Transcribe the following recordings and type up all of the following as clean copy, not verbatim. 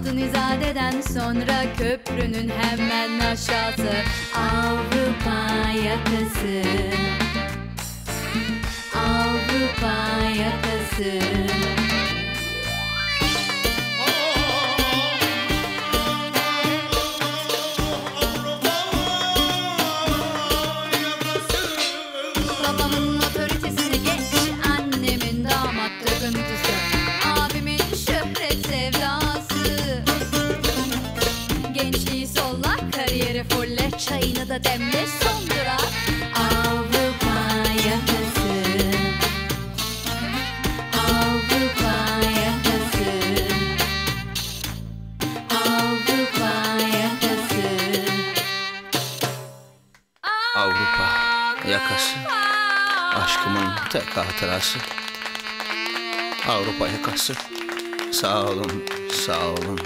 Altın İzade'den sonra köprünün hemen aşağısı Avrupa yakası. Avrupa yakası. Babamın otoritesini geç, annemin damat takıntısı, abimin şöhret sevdası. Gençliği solla, kariyeri fulle, çayını da demle son durak Avrupa yakası. Avrupa yakası. Avrupa yakası. Avrupa yakası. Aşkımın tek hatırası. Avrupa yakası. Sağ olun, sağ olun.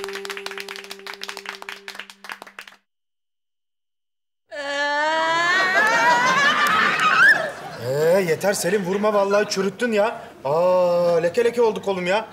Yeter Selim, vurma vallahi, çürüttün ya. Leke leke oldu kolum ya.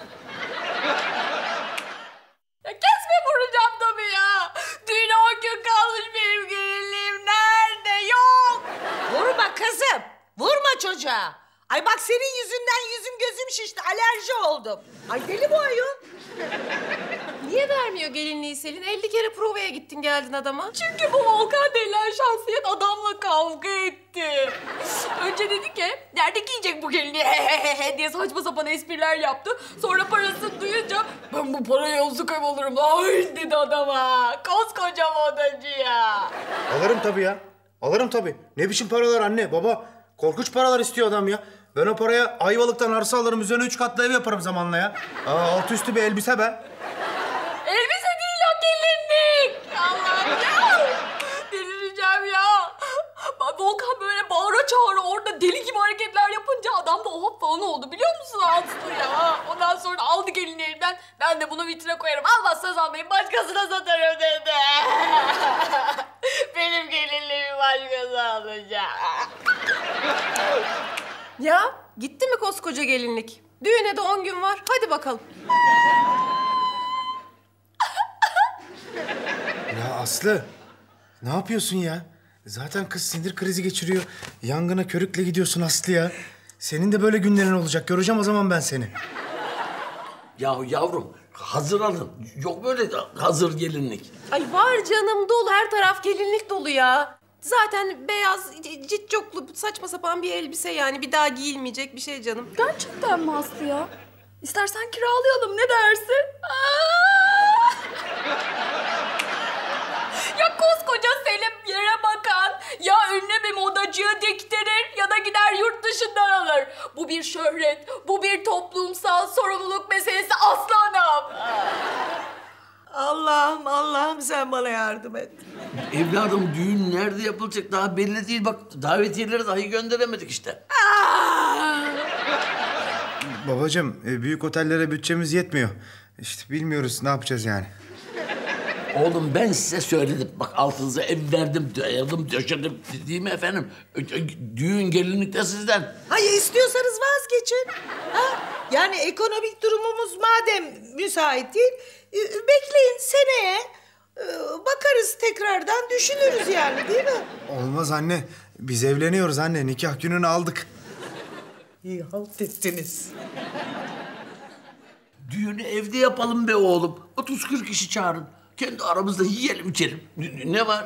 Kesme vuracağım tabii ya. Düğüne 10 gün kalmış, benim gelinliğim nerede? Yok. Vurma kızım. Vurma çocuğa. Ay bak, senin yüzünden yüzüm gözüm şişti. Alerji oldum. Ay deli bu ayol. Niye vermiyor gelinliği Selin? 50 kere provaya gittin geldin adama. Çünkü bu Volkan denilen şahsiyet adamla kavga etti. Önce dedi ki, nerede giyecek bu gelinliği diye saçma sapan espriler yaptı. Sonra parasını duyunca, ben bu parayı yolcu kaybolurum ay dedi adama. Koskoca modacıya. Alırım tabii ya. Alırım tabii. Ne biçim paralar anne, baba? Korkunç paralar istiyor adam ya. Ben o paraya Ayvalık'tan arsa alırım, üzerine 3 katlı ev yaparım zamanla ya. Altı üstü bir elbise be. Elbise değil o, gelinlik. Allah'ım ya. Delireceğim ya. Volkan böyle bağıra çağıra orada deli gibi hareketler yapınca adam da hop falan oldu, biliyor musun Aslı ya? Ondan sonra aldı gelinliği elimden. Ben de bunu vitrine koyarım. Almazsanız almayın, başkasına satarım dedi. Benim gelinliğimi başkası alacak. Ya gitti mi koskoca gelinlik? Düğüne de 10 gün var. Hadi bakalım. Ya Aslı, ne yapıyorsun ya? Zaten kız sinir krizi geçiriyor. Yangına körükle gidiyorsun Aslı ya. Senin de böyle günlerin olacak. Göreceğim o zaman ben seni. Ya yavrum, hazır alın. Yok böyle hazır gelinlik. Ay var canım, dolu, her taraf gelinlik dolu ya. Zaten beyaz, cicoklu, saçma sapan bir elbise yani. Bir daha giyilmeyecek bir şey canım. Gerçekten mi Aslı ya? İstersen kiralayalım, ne dersin? Ya koskoca Selim yere bakan, ya ünlü bir modacıya diktirir ya da gider yurt dışından alır. Bu bir şöhret, bu bir toplumsal sorumluluk meselesi aslanım. Allah'ım, Allah'ım sen bana yardım et. Evladım, düğün nerede yapılacak daha belli değil. Bak, davetiyeleri dahi gönderemedik işte. Babacığım, büyük otellere bütçemiz yetmiyor. İşte bilmiyoruz, ne yapacağız yani. Oğlum ben size söyledim. Bak, altınıza ev verdim, dayadım, döşedim. Değil mi efendim? Düğün gelinlik de sizden. Hayır, istiyorsanız vazgeçin. Ha? Yani ekonomik durumumuz madem müsait değil, bekleyin seneye. Bakarız tekrardan, düşünürüz yani, değil mi? Olmaz anne. Biz evleniyoruz anne. Nikah gününü aldık. İyi halt ettiniz. Düğünü evde yapalım be oğlum. 30-40 kişi çağırın. Kendi aramızda yiyelim içelim. Ne var?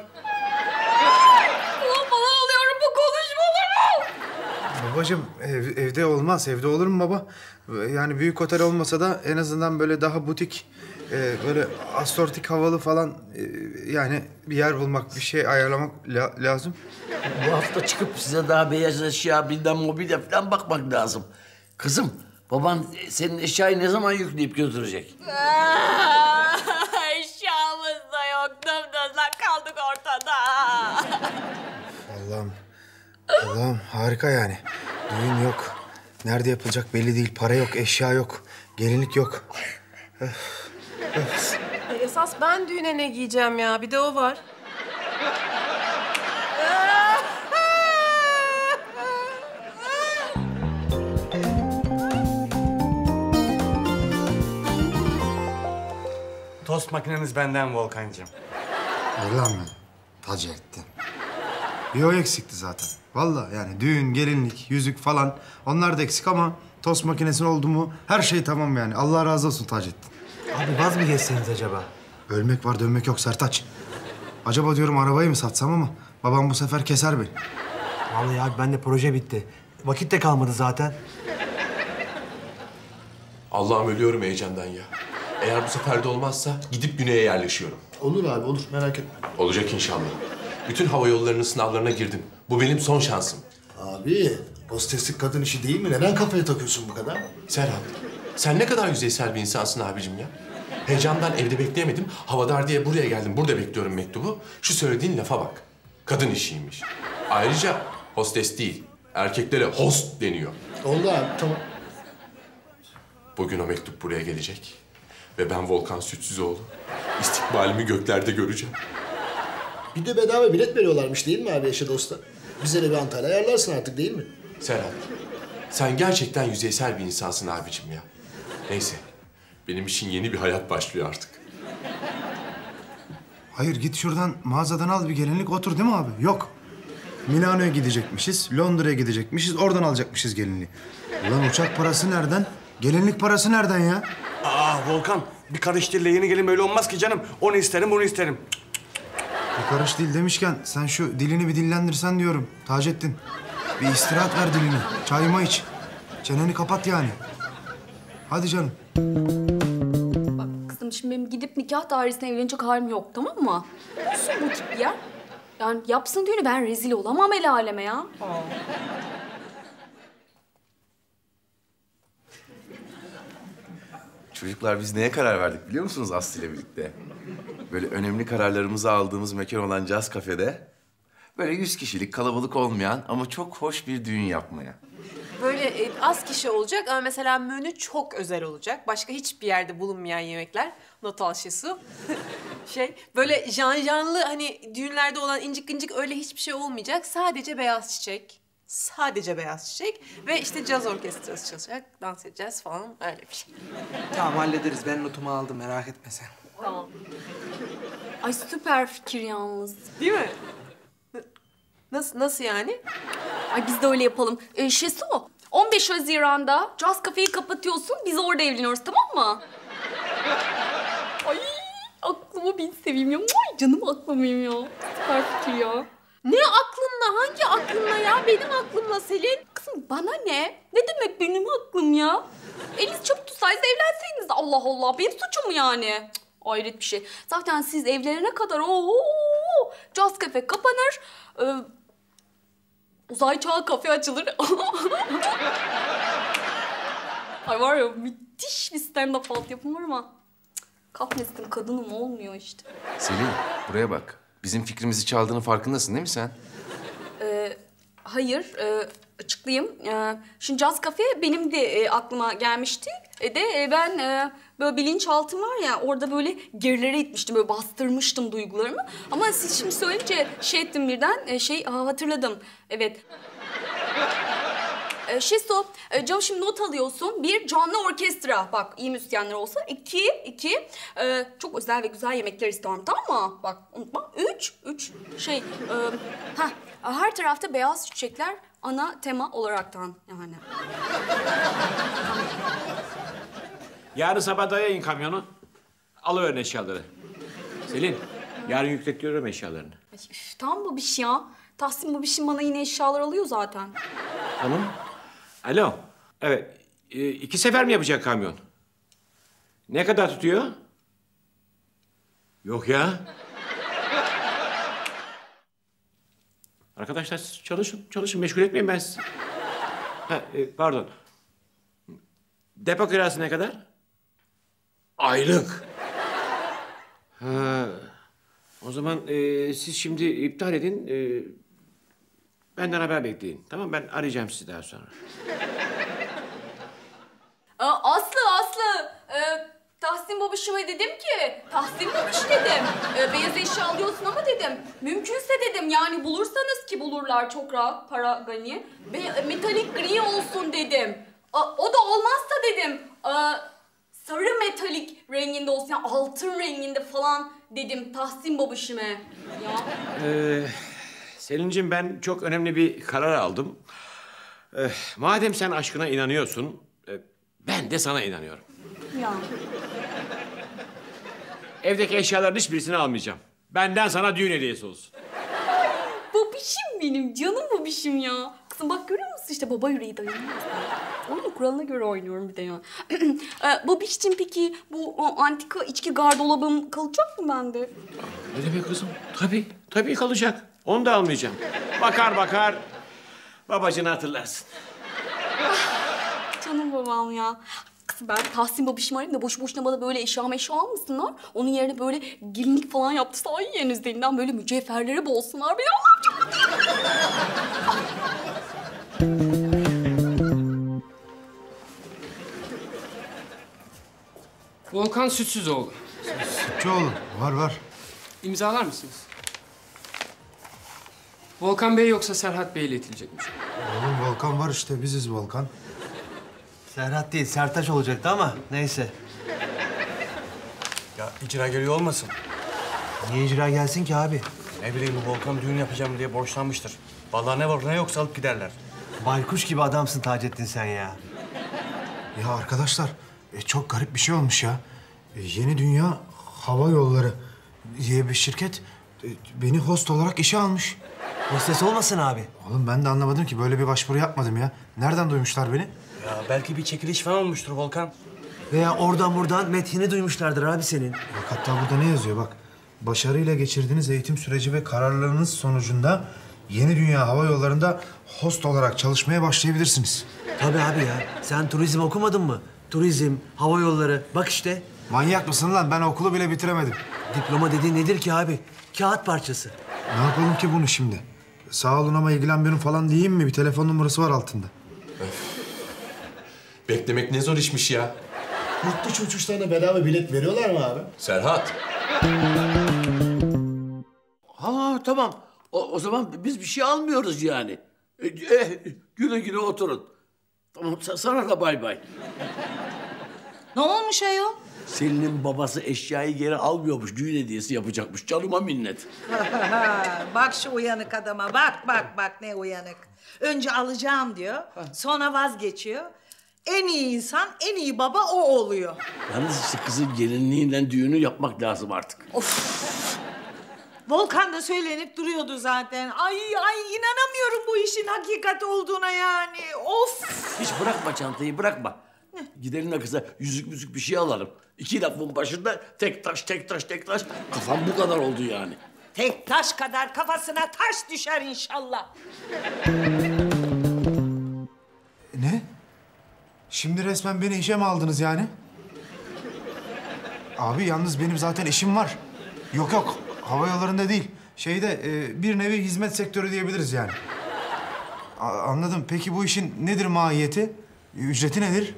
Ulan bana alıyorum bu konuşmaları. Babacığım, evde olmaz. Evde olur mu baba? Yani büyük otel olmasa da en azından böyle daha butik, böyle asortik havalı falan, yani bir yer bulmak, bir şey ayarlamak lazım. Bu hafta çıkıp size daha beyaz eşya, bilmem mobilya falan bakmak lazım. Kızım, baban senin eşyayı ne zaman yükleyip götürecek? Eşyamız da yok, dımdızlak kaldık ortada. Allah'ım, Allah'ım harika yani. Düğün yok. Nerede yapılacak belli değil. Para yok, eşya yok, gelinlik yok. Esas ben düğüne ne giyeceğim ya? Bir de o var. Tost makineniz benden Volkan'cığım. Evlenme. Tac ettin. Bir o eksikti zaten. Vallahi yani düğün, gelinlik, yüzük falan onlar da eksik ama tost makinesi oldu mu her şey tamam yani. Allah razı olsun Taceddin. Abi vaz mı geçseniz acaba? Ölmek var dönmek yok Sertaç. Acaba diyorum arabayı mı satsam ama babam bu sefer keser beni. Vallahi abi ben de proje bitti. Vakit de kalmadı zaten. Allah'ım ölüyorum heyecandan ya. Eğer bu sefer de olmazsa gidip güneye yerleşiyorum. Olur abi olur merak etme. Olacak inşallah. Bütün hava yollarının sınavlarına girdim. Bu benim son şansım. Abi hosteslik kadın işi değil mi? Neden kafaya takıyorsun bu kadar? Serhat, sen ne kadar yüzeysel bir insansın abicim ya. Heyecandan evde bekleyemedim. Havadar diye buraya geldim. Burada bekliyorum mektubu. Şu söylediğin lafa bak. Kadın işiymiş. Ayrıca hostes değil. Erkeklere host deniyor. Oldu abi tamam. Bugün o mektup buraya gelecek. Ve ben Volkan Sütsüzoğlu. İstikbalimi göklerde göreceğim. Bir de bedava bilet veriyorlarmış değil mi abi Eşe Dost'a? Bize de bir Antalya ayarlarsın artık değil mi? Serhat, sen gerçekten yüzeysel bir insansın abicim ya. Neyse, benim için yeni bir hayat başlıyor artık. Hayır git şuradan mağazadan al bir gelinlik otur değil mi abi? Yok. Milano'ya gidecekmişiz, Londra'ya gidecekmişiz, oradan alacakmışız gelinliği. Ulan uçak parası nereden? Gelinlik parası nereden ya? Volkan bir karış dille yeni gelin böyle olmaz ki canım. Onu isterim bunu isterim. Bir karış dil demişken sen şu dilini bir dillendirsen diyorum Taceddin. Bir istirahat ver dilini, çayıma iç. Çeneni kapat yani. Hadi canım. Bak kızım şimdi benim gidip nikah dairesine evlenecek halim yok tamam mı? Olsun bu tip ya. Yani yapsın düğünü ben rezil olamam el aleme ya. Çocuklar biz neye karar verdik biliyor musunuz Aslı ile birlikte? Böyle önemli kararlarımızı aldığımız mekan olan Caz Cafe'de... ...böyle 100 kişilik kalabalık olmayan ama çok hoş bir düğün yapmaya. Böyle az kişi olacak ama mesela menü çok özel olacak. Başka hiçbir yerde bulunmayan yemekler. Not al Şesu. Böyle janjanlı hani düğünlerde olan incik incik öyle hiçbir şey olmayacak. Sadece beyaz çiçek. Sadece beyaz çiçek. Ve işte caz orkestrası çalacak. Dans edeceğiz falan öyle bir şey. Tamam hallederiz. Ben notumu aldım merak etme sen. Tamam. Ay süper fikir yalnız. Değil mi? Nasıl yani? Ay biz de öyle yapalım. Şesu 15 Haziran'da Caz Cafe'yi kapatıyorsun. Biz orada evleniyoruz tamam mı? Ay aklıma bin seveyim ya. Ay canım aklım benim ya. Süper fikir ya. Ne aklınla? Hangi aklınla ya? Benim aklımla Selin. Kızım bana ne? Ne demek benim aklım ya? Eliniz çabuk tutsaydı evlenseydiniz. Allah Allah benim suçum mu yani? Cık, hayret bir şey. Zaten siz evlenene kadar Caz Cafe kapanır. Uzay çağı kafe açılır. Ay var ya müthiş bir stand-up alt yapım var ama... kahretsin kadınım olmuyor işte. Selin buraya bak. Bizim fikrimizi çaldığının farkındasın değil mi sen? Hayır, açıklayayım. Şimdi Caz Cafe benim de aklıma gelmişti. Ben böyle bilinçaltım var ya orada böyle gerilere itmiştim, böyle bastırmıştım duygularımı. Ama siz şimdi söyleyince ettim birden, hatırladım. Evet. Şesu, canım şimdi not alıyorsun. 1, canlı orkestra. Bak iyi müzisyenler olsa. 2, çok özel ve güzel yemekler istiyorum tamam mı? Bak unutma. 3, her tarafta beyaz çiçekler ana tema olaraktan yani. Yarın sabah dayayın kamyonu. Alıverin eşyaları. Selin yarın yükletiyorum eşyalarını. Ay, tamam babiş ya. Tahsin babişim bana yine eşyalar alıyor zaten. Tamam. Alo. Evet. 2 sefer mi yapacak kamyon? Ne kadar tutuyor? Yok ya. Arkadaşlar siz çalışın. Meşgul etmeyin ben sizi. Pardon. Depo kirası ne kadar? Aylık. O zaman siz şimdi iptal edin. Benden haber bekleyin. Tamam ben arayacağım sizi daha sonra. Aslı. Tahsin babişime dedim ki, Tahsin babiş dedim. Beyaz eşya alıyorsun ama dedim. Mümkünse dedim yani bulursanız ki bulurlar çok rahat para gani. Metalik gri olsun dedim. O da olmazsa dedim. sarı metalik renginde olsun. Yani altın renginde falan dedim Tahsin babişime. Ya. Selin'cim ben çok önemli bir karar aldım. Madem sen aşkına inanıyorsun, ben de sana inanıyorum. Ya. Evdeki eşyaların hiçbirisini almayacağım. Benden sana düğün hediyesi olsun. Babişim benim, canım babişim ya. Kızım bak görüyor musun işte baba yüreği dayanamaz. Oyunun kuralına göre oynuyorum bir de ya. Babişciğim peki bu antika içki gardırobum kalacak mı bende? Ne demek kızım? Tabii kalacak. Onu da almayacağım. Bakar babacığını hatırlarsın. Canım babam ya. Kızım ben Tahsin babişim arayayım da boşu boşuna bana böyle eşya almasınlar. Onun yerine böyle gelinlik falan yaptırsa ay yerinizden böyle mücevherleri bolsunlar. Beni Allah'ım çok mutluyum. Volkan Sütsüzoğlu. Sütçüoğlu var. İmzalar mısınız? Volkan Bey yoksa Serhat Bey iletilecekmiş. Oğlum Volkan var işte, biziz Volkan. Serhat değil, Sertaç olacaktı ama neyse. Ya icra geliyor olmasın? Niye icra gelsin ki abi? Ne bileyim bu Volkan düğün yapacağım diye borçlanmıştır. Vallahi ne var ne yoksa alıp giderler. Baykuş gibi adamsın Taceddin sen ya. Ya arkadaşlar çok garip bir şey olmuş ya. Yeni Dünya Hava Yolları diye bir şirket beni host olarak işe almış. Hostes olmasın abi? Oğlum ben de anlamadım ki, böyle bir başvuru yapmadım ya. Nereden duymuşlar beni? Ya belki bir çekiliş falan olmuştur Volkan. Veya oradan buradan methini duymuşlardır abi senin. Bak hatta burada ne yazıyor bak. Başarıyla geçirdiğiniz eğitim süreci ve kararlarınız sonucunda Yeni Dünya Hava Yolları'nda host olarak çalışmaya başlayabilirsiniz. Tabii abi ya. Sen turizm okumadın mı? Turizm, hava yolları. Bak işte. Manyak mısın lan? Ben okulu bile bitiremedim. Diploma dediğin nedir ki abi? Kağıt parçası. Ne yapalım ki bunu şimdi? Sağ olun ama ilgilenmiyorum falan diyeyim mi? Bir telefon numarası var altında. Beklemek ne zor işmiş ya. Yurt dışı uçuşlarına bedava bilet veriyorlar mı abi? Serhat. Ha tamam. O zaman biz bir şey almıyoruz yani. Güle güle oturun. Tamam sana da bay bay. Ne olmuş ayol? Selin'in babası eşyayı geri almıyormuş. Düğün hediyesi yapacakmış. Canıma minnet. Bak şu uyanık adama. Bak ne uyanık. Önce alacağım diyor. Sonra vazgeçiyor. En iyi insan, en iyi baba o oluyor. Yalnız işte kızın gelinliğinden düğünü yapmak lazım artık. Volkan da söylenip duruyordu zaten. Ay inanamıyorum bu işin hakikat olduğuna yani. Of! Hiç bırakma çantayı, bırakma. Gidelim de kıza yüzük müzük bir şey alalım. 2 lafın başında tek taş. Kafam bu kadar oldu yani. Tek taş kadar kafasına taş düşer inşallah. Ne? Şimdi resmen beni işe mi aldınız yani? Abi yalnız benim zaten işim var. Yok. Hava yollarında değil. Bir nevi hizmet sektörü diyebiliriz yani. Anladım. Peki bu işin nedir mahiyeti? Ücreti nedir?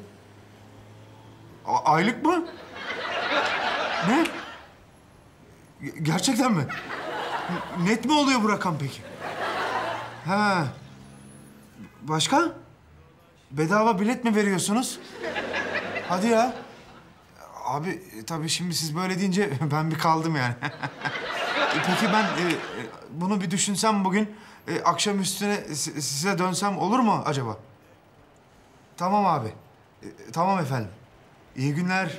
Aylık mı? Ne? Gerçekten mi? Net mi oluyor bu rakam peki? Ha. Başka? Bedava bilet mi veriyorsunuz? Hadi ya. Abi tabii şimdi siz böyle deyince ben bir kaldım yani. Peki ben bunu bir düşünsem bugün, akşam üstüne size dönsem olur mu acaba? Tamam abi. Tamam efendim. İyi günler.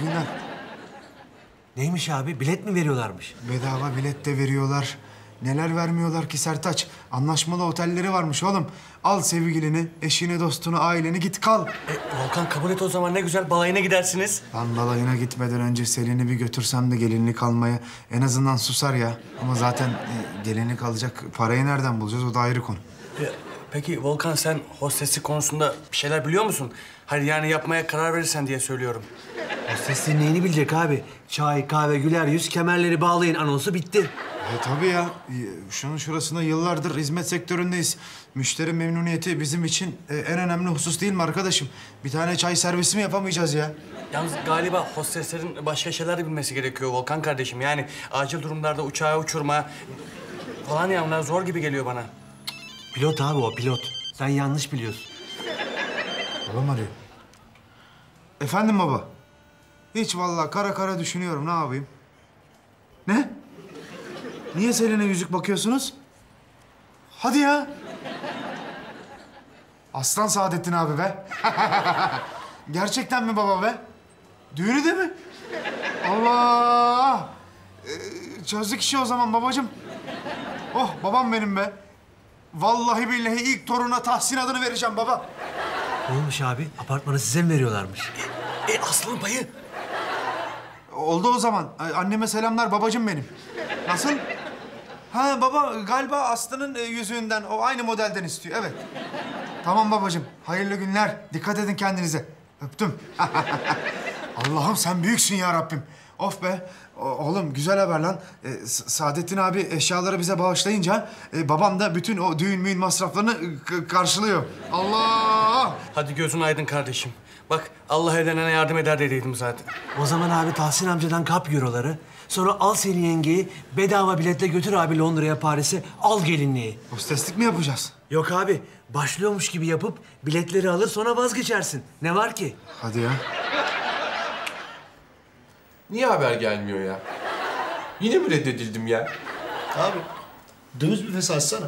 Neymiş abi? Bilet mi veriyorlarmış? Bedava bilet de veriyorlar. Neler vermiyorlar ki Sertaç? Anlaşmalı otelleri varmış oğlum. Al sevgilini, eşini, dostunu, aileni git kal. Volkan kabul et o zaman ne güzel balayına gidersiniz. Ben balayına gitmeden önce Selin'i bir götürsem de gelinlik almaya en azından susar ya. Ama zaten gelinlik alacak parayı nereden bulacağız, o da ayrı konu. Peki Volkan sen hostesi konusunda bir şeyler biliyor musun? Hayır yani yapmaya karar verirsen diye söylüyorum. Hostesliğin neyini bilecek abi? Çay, kahve, güler yüz, kemerleri bağlayın anonsu bitti. Tabii ya. Şunun şurasında yıllardır hizmet sektöründeyiz. Müşteri memnuniyeti bizim için en önemli husus değil mi arkadaşım? Bir tane çay servisi mi yapamayacağız ya? Yalnız galiba hosteslerin başka şeyler de bilmesi gerekiyor Volkan kardeşim. Yani acil durumlarda uçağı uçurma falan ya onlar zor gibi geliyor bana. Pilot abi o pilot. Sen yanlış biliyorsun. Babam arıyor. Efendim baba? Hiç vallahi kara kara düşünüyorum. Ne yapayım? Ne? Niye Selin'e yüzük bakıyorsunuz? Hadi ya. Aslan Saadettin abi be. Gerçekten mi baba be? Düğünü de mi? Allah! Çözdük işi o zaman babacığım. Oh babam benim be. Vallahi billahi ilk toruna Tahsin adını vereceğim baba. Ne olmuş abi? Apartmanı size mi veriyorlarmış? Aslı'nın payı. Oldu o zaman. Anneme selamlar babacığım benim. Nasıl? Ha baba galiba Aslı'nın yüzüğünden o aynı modelden istiyor evet. Tamam babacığım. Hayırlı günler. Dikkat edin kendinize. Öptüm. Allah'ım sen büyüksün ya Rabbim. Of be. Oğlum güzel haber lan. Saadettin abi eşyaları bize bağışlayınca babam da bütün o düğün müğün masraflarını karşılıyor. Allah! Hadi gözün aydın kardeşim. Bak Allah edene yardım eder dediydim zaten. O zaman abi Tahsin amcadan kap euroları. Sonra al Selin yengeyi bedava biletle götür abi Londra'ya, Paris'e. Al gelinliği. Hosteslik mi yapacağız? Yok abi. Başlıyormuş gibi yapıp biletleri alır sonra vazgeçersin. Ne var ki? Hadi ya. Niye haber gelmiyor ya? Yine mi reddedildim ya? Abi döviz büfesi açsana.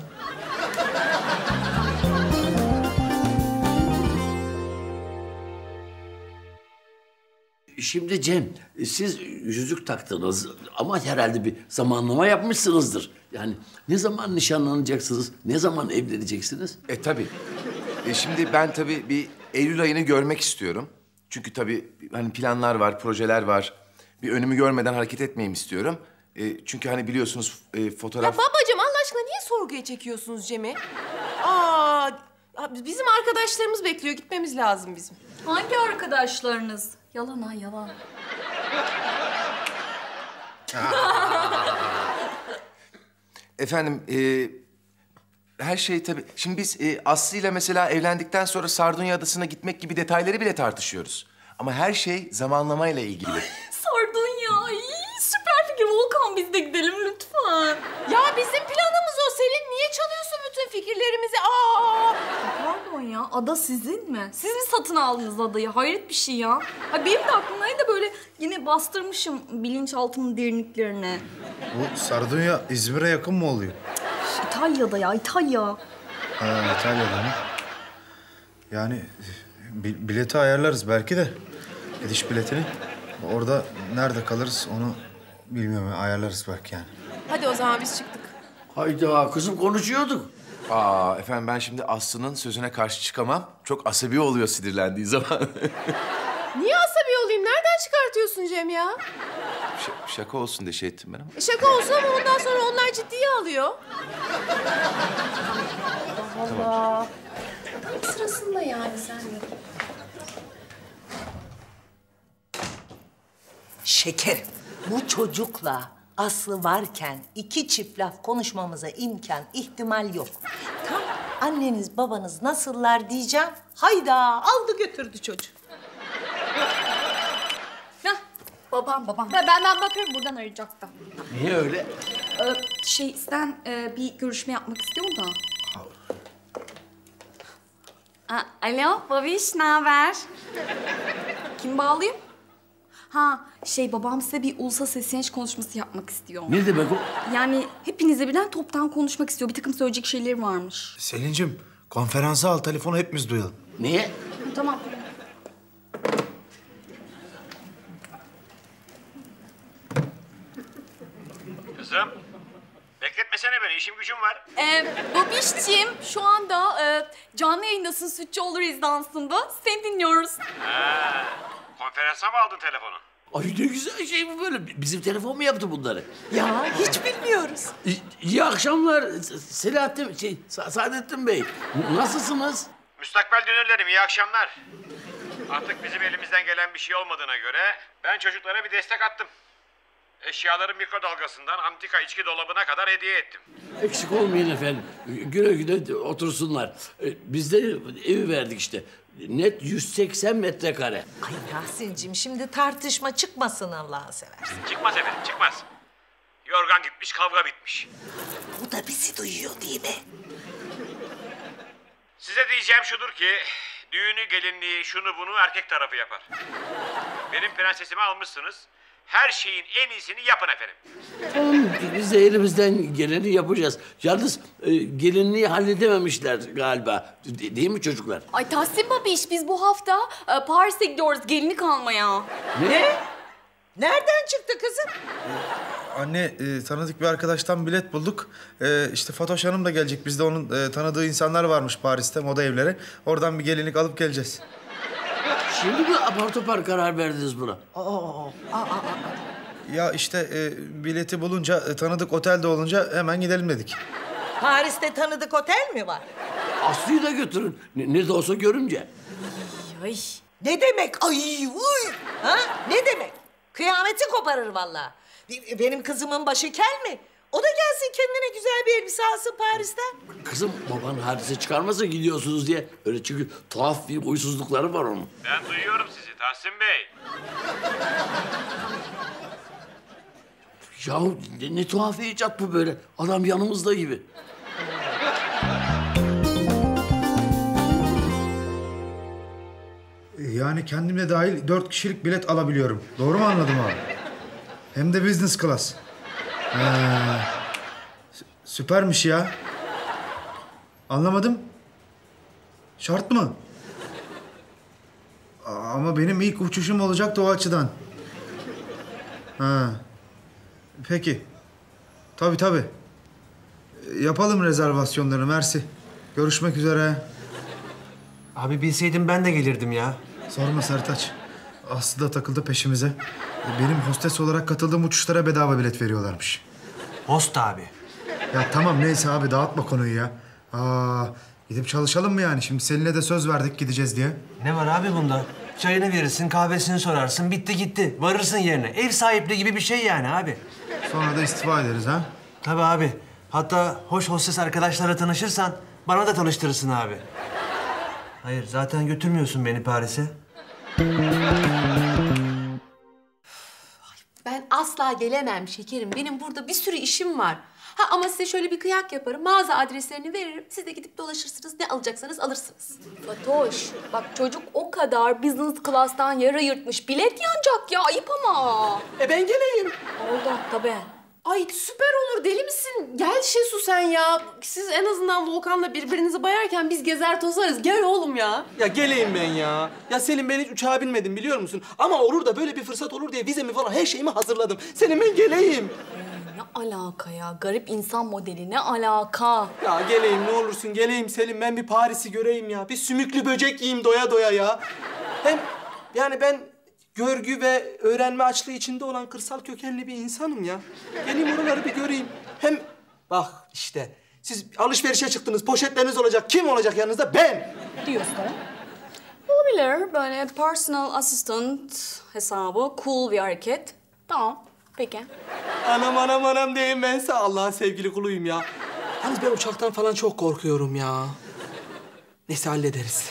Şimdi Cem, siz yüzük taktınız ama herhalde bir zamanlama yapmışsınızdır. Yani ne zaman nişanlanacaksınız, ne zaman evleneceksiniz? Tabii. Şimdi ben tabii bir Eylül ayını görmek istiyorum. Çünkü tabii hani planlar var, projeler var. Bir önümü görmeden hareket etmeyeyim istiyorum. Çünkü hani biliyorsunuz fotoğraf... Ya babacığım Allah aşkına niye sorguya çekiyorsunuz Cem'i? Aa, bizim arkadaşlarımız bekliyor. Gitmemiz lazım bizim. Hangi arkadaşlarınız? Yalan ha yalan. Efendim, her şey tabii... Şimdi biz Aslı ile mesela evlendikten sonra Sardunya Adası'na gitmek gibi detayları bile tartışıyoruz. Ama her şey zamanlamayla ilgili. Sardunya. Ay, süper fikir. Volkan biz de gidelim lütfen. Ya bizim planımız o Selin. Niye çalıyorsun bütün fikirlerimizi? Aa! Pardon ya, ada sizin mi? Siz mi satın aldınız adayı? Hayret bir şey ya. Ha, benim de aklımdaydı böyle yine bastırmışım bilinçaltımın derinliklerine. Bu Sardunya İzmir'e yakın mı oluyor? İtalya'da ya, İtalya. Ha, İtalya'da mı? Yani bileti ayarlarız belki de. Gidiş biletini. Orada nerede kalırız onu bilmiyorum. Ayarlarız belki yani. Hadi o zaman biz çıktık. Hayda kızım konuşuyorduk. Efendim ben şimdi Aslı'nın sözüne karşı çıkamam. Çok asabi oluyor sinirlendiği zaman. Niye asabi olayım? Nereden çıkartıyorsun Cem ya? Şaka olsun diye şey ettim ben ama. Şaka olsun ama ondan sonra onlar ciddiye alıyor. Allah Allah. Tam sırasında yani sen de. Şekerim, bu çocukla Aslı varken iki çift laf konuşmamıza imkan, ihtimal yok. Tam anneniz babanız nasıllar diyeceğim. Hayda aldı götürdü çocuğu. Hah, babam. Ben bakarım buradan arayacaktım. Niye öyle? Sen bir görüşme yapmak istiyor da. Alo, babiş, ne haber? Kim bağlayayım? Babam size bir ulusal seslenişi konuşması yapmak istiyor. Ne demek o? Yani hepinize birden toptan konuşmak istiyor. Bir takım söyleyecek şeyleri varmış. Selin'cim konferansı al telefonu hepimiz duyalım. Niye? Tamam. Kızım, bekletmesene beni. İşim gücüm var. Babişciğim şu anda canlı yayındasın Sütçüoğlu Rezidansı'nda. Seni dinliyoruz. Konferansa mı aldın telefonu? Ay ne güzel şey bu böyle. Bizim telefon mu yaptı bunları? Ya hiç bilmiyoruz. İyi akşamlar Saadettin Bey. Nasılsınız? Müstakbel dünürlerim, iyi akşamlar. Artık bizim elimizden gelen bir şey olmadığına göre ben çocuklara bir destek attım. Eşyaları mikrodalgasından antika içki dolabına kadar hediye ettim. Eksik olmayın efendim. Güle güle otursunlar. Biz de evi verdik işte. Net 180 metrekare. Ay Tahsin'cim şimdi tartışma çıkmasın Allah'ını seversen. Çıkmaz efendim, çıkmaz. Yorgan gitmiş, kavga bitmiş. Bu da bizi duyuyor değil mi? Size diyeceğim şudur ki... düğünü, gelinliği, şunu bunu erkek tarafı yapar. Benim prensesimi almışsınız. Her şeyin en iyisini yapın efendim. Tamam, biz de elimizden geleni yapacağız. Yalnız gelinliği halledememişler galiba. Değil mi çocuklar? Ay Tahsin babiş, biz bu hafta Paris'e gidiyoruz gelinlik almaya. Ne? Nereden çıktı kızım? Anne tanıdık bir arkadaştan bilet bulduk. İşte Fatoş Hanım da gelecek. Bizde onun tanıdığı insanlar varmış Paris'te, moda evleri. Oradan bir gelinlik alıp geleceğiz. Şimdi mi apar topar karar verdiniz buna? Ya işte bileti bulunca, tanıdık otelde olunca hemen gidelim dedik. Paris'te tanıdık otel mi var? Aslı'yı da götürün. Ne de olsa görümce. Ay. Ne demek? Ay uy! Ha? Ne demek? Kıyameti koparır vallahi. Benim kızımın başı kel mi? O da gelsin kendine güzel bir elbise alsın Paris'ten. Kızım baban hadise çıkarmasa gidiyorsunuz diye. Öyle çünkü tuhaf bir huysuzlukları var onun. Ben duyuyorum sizi Tahsin Bey. Ya ne tuhaf icat bu böyle. Adam yanımızda gibi. Yani kendimle dahil 4 kişilik bilet alabiliyorum. Doğru mu anladım abi? Hem de business class. Süpermiş ya. Anlamadım. Şart mı? Ama benim ilk uçuşum olacaktı o açıdan. Ha. Peki. Tabii. Yapalım rezervasyonları Mersi. Görüşmek üzere. Abi bilseydim ben de gelirdim ya. Sorma Sertaç. Aslı da takıldı peşimize. Benim hostes olarak katıldığım uçuşlara bedava bilet veriyorlarmış. Host abi. Ya tamam neyse abi dağıtma konuyu ya. Gidip çalışalım mı yani? Şimdi Selin'e de söz verdik gideceğiz diye. Ne var abi bunda? Çayını verirsin, kahvesini sorarsın, bitti gitti. Varırsın yerine. Ev sahipliği gibi bir şey yani abi. Sonra da istifa ederiz ha? Tabii abi. Hatta hoş hostes arkadaşlarla tanışırsan bana da tanıştırırsın abi. Hayır, zaten götürmüyorsun beni Paris'e. Ben asla gelemem şekerim. Benim burada bir sürü işim var. Ha ama size şöyle bir kıyak yaparım. Mağaza adreslerini veririm. Siz de gidip dolaşırsınız. Ne alacaksanız alırsınız. Fatoş, bak çocuk o kadar business class'tan yara yırtmış. Bilet yanacak ya, ayıp ama. Ben geleyim. Oldu, tabii. Ay süper olur. Deli misin? Gel Şesu sen ya. Siz en azından Volkan'la birbirinizi bayarken biz gezer tozarız. Gel oğlum ya. Ya geleyim ben ya. Ya Selim ben hiç uçağa binmedim biliyor musun? Ama olur da böyle bir fırsat olur diye vizemi falan her şeyimi hazırladım. Selim ben geleyim. Ne alaka ya? Garip insan modeli, ne alaka? Ya geleyim ne olursun geleyim Selim. Ben bir Paris'i göreyim ya. Bir sümüklü böcek yiyeyim doya doya ya. Hem yani ben görgü ve öğrenme açlığı içinde olan kırsal kökenli bir insanım ya. Geleyim oraları bir göreyim. Hem bak işte siz alışverişe çıktınız. Poşetleriniz olacak. Kim olacak yanınızda? Ben. Diyorsun. Olabilir. Böyle personal assistant hesabı cool bir hareket. Tamam. Peki. Anam diyeyim ben size. Allah'ın sevgili kuluyum ya. Yalnız ben uçaktan falan çok korkuyorum ya. Neyse hallederiz.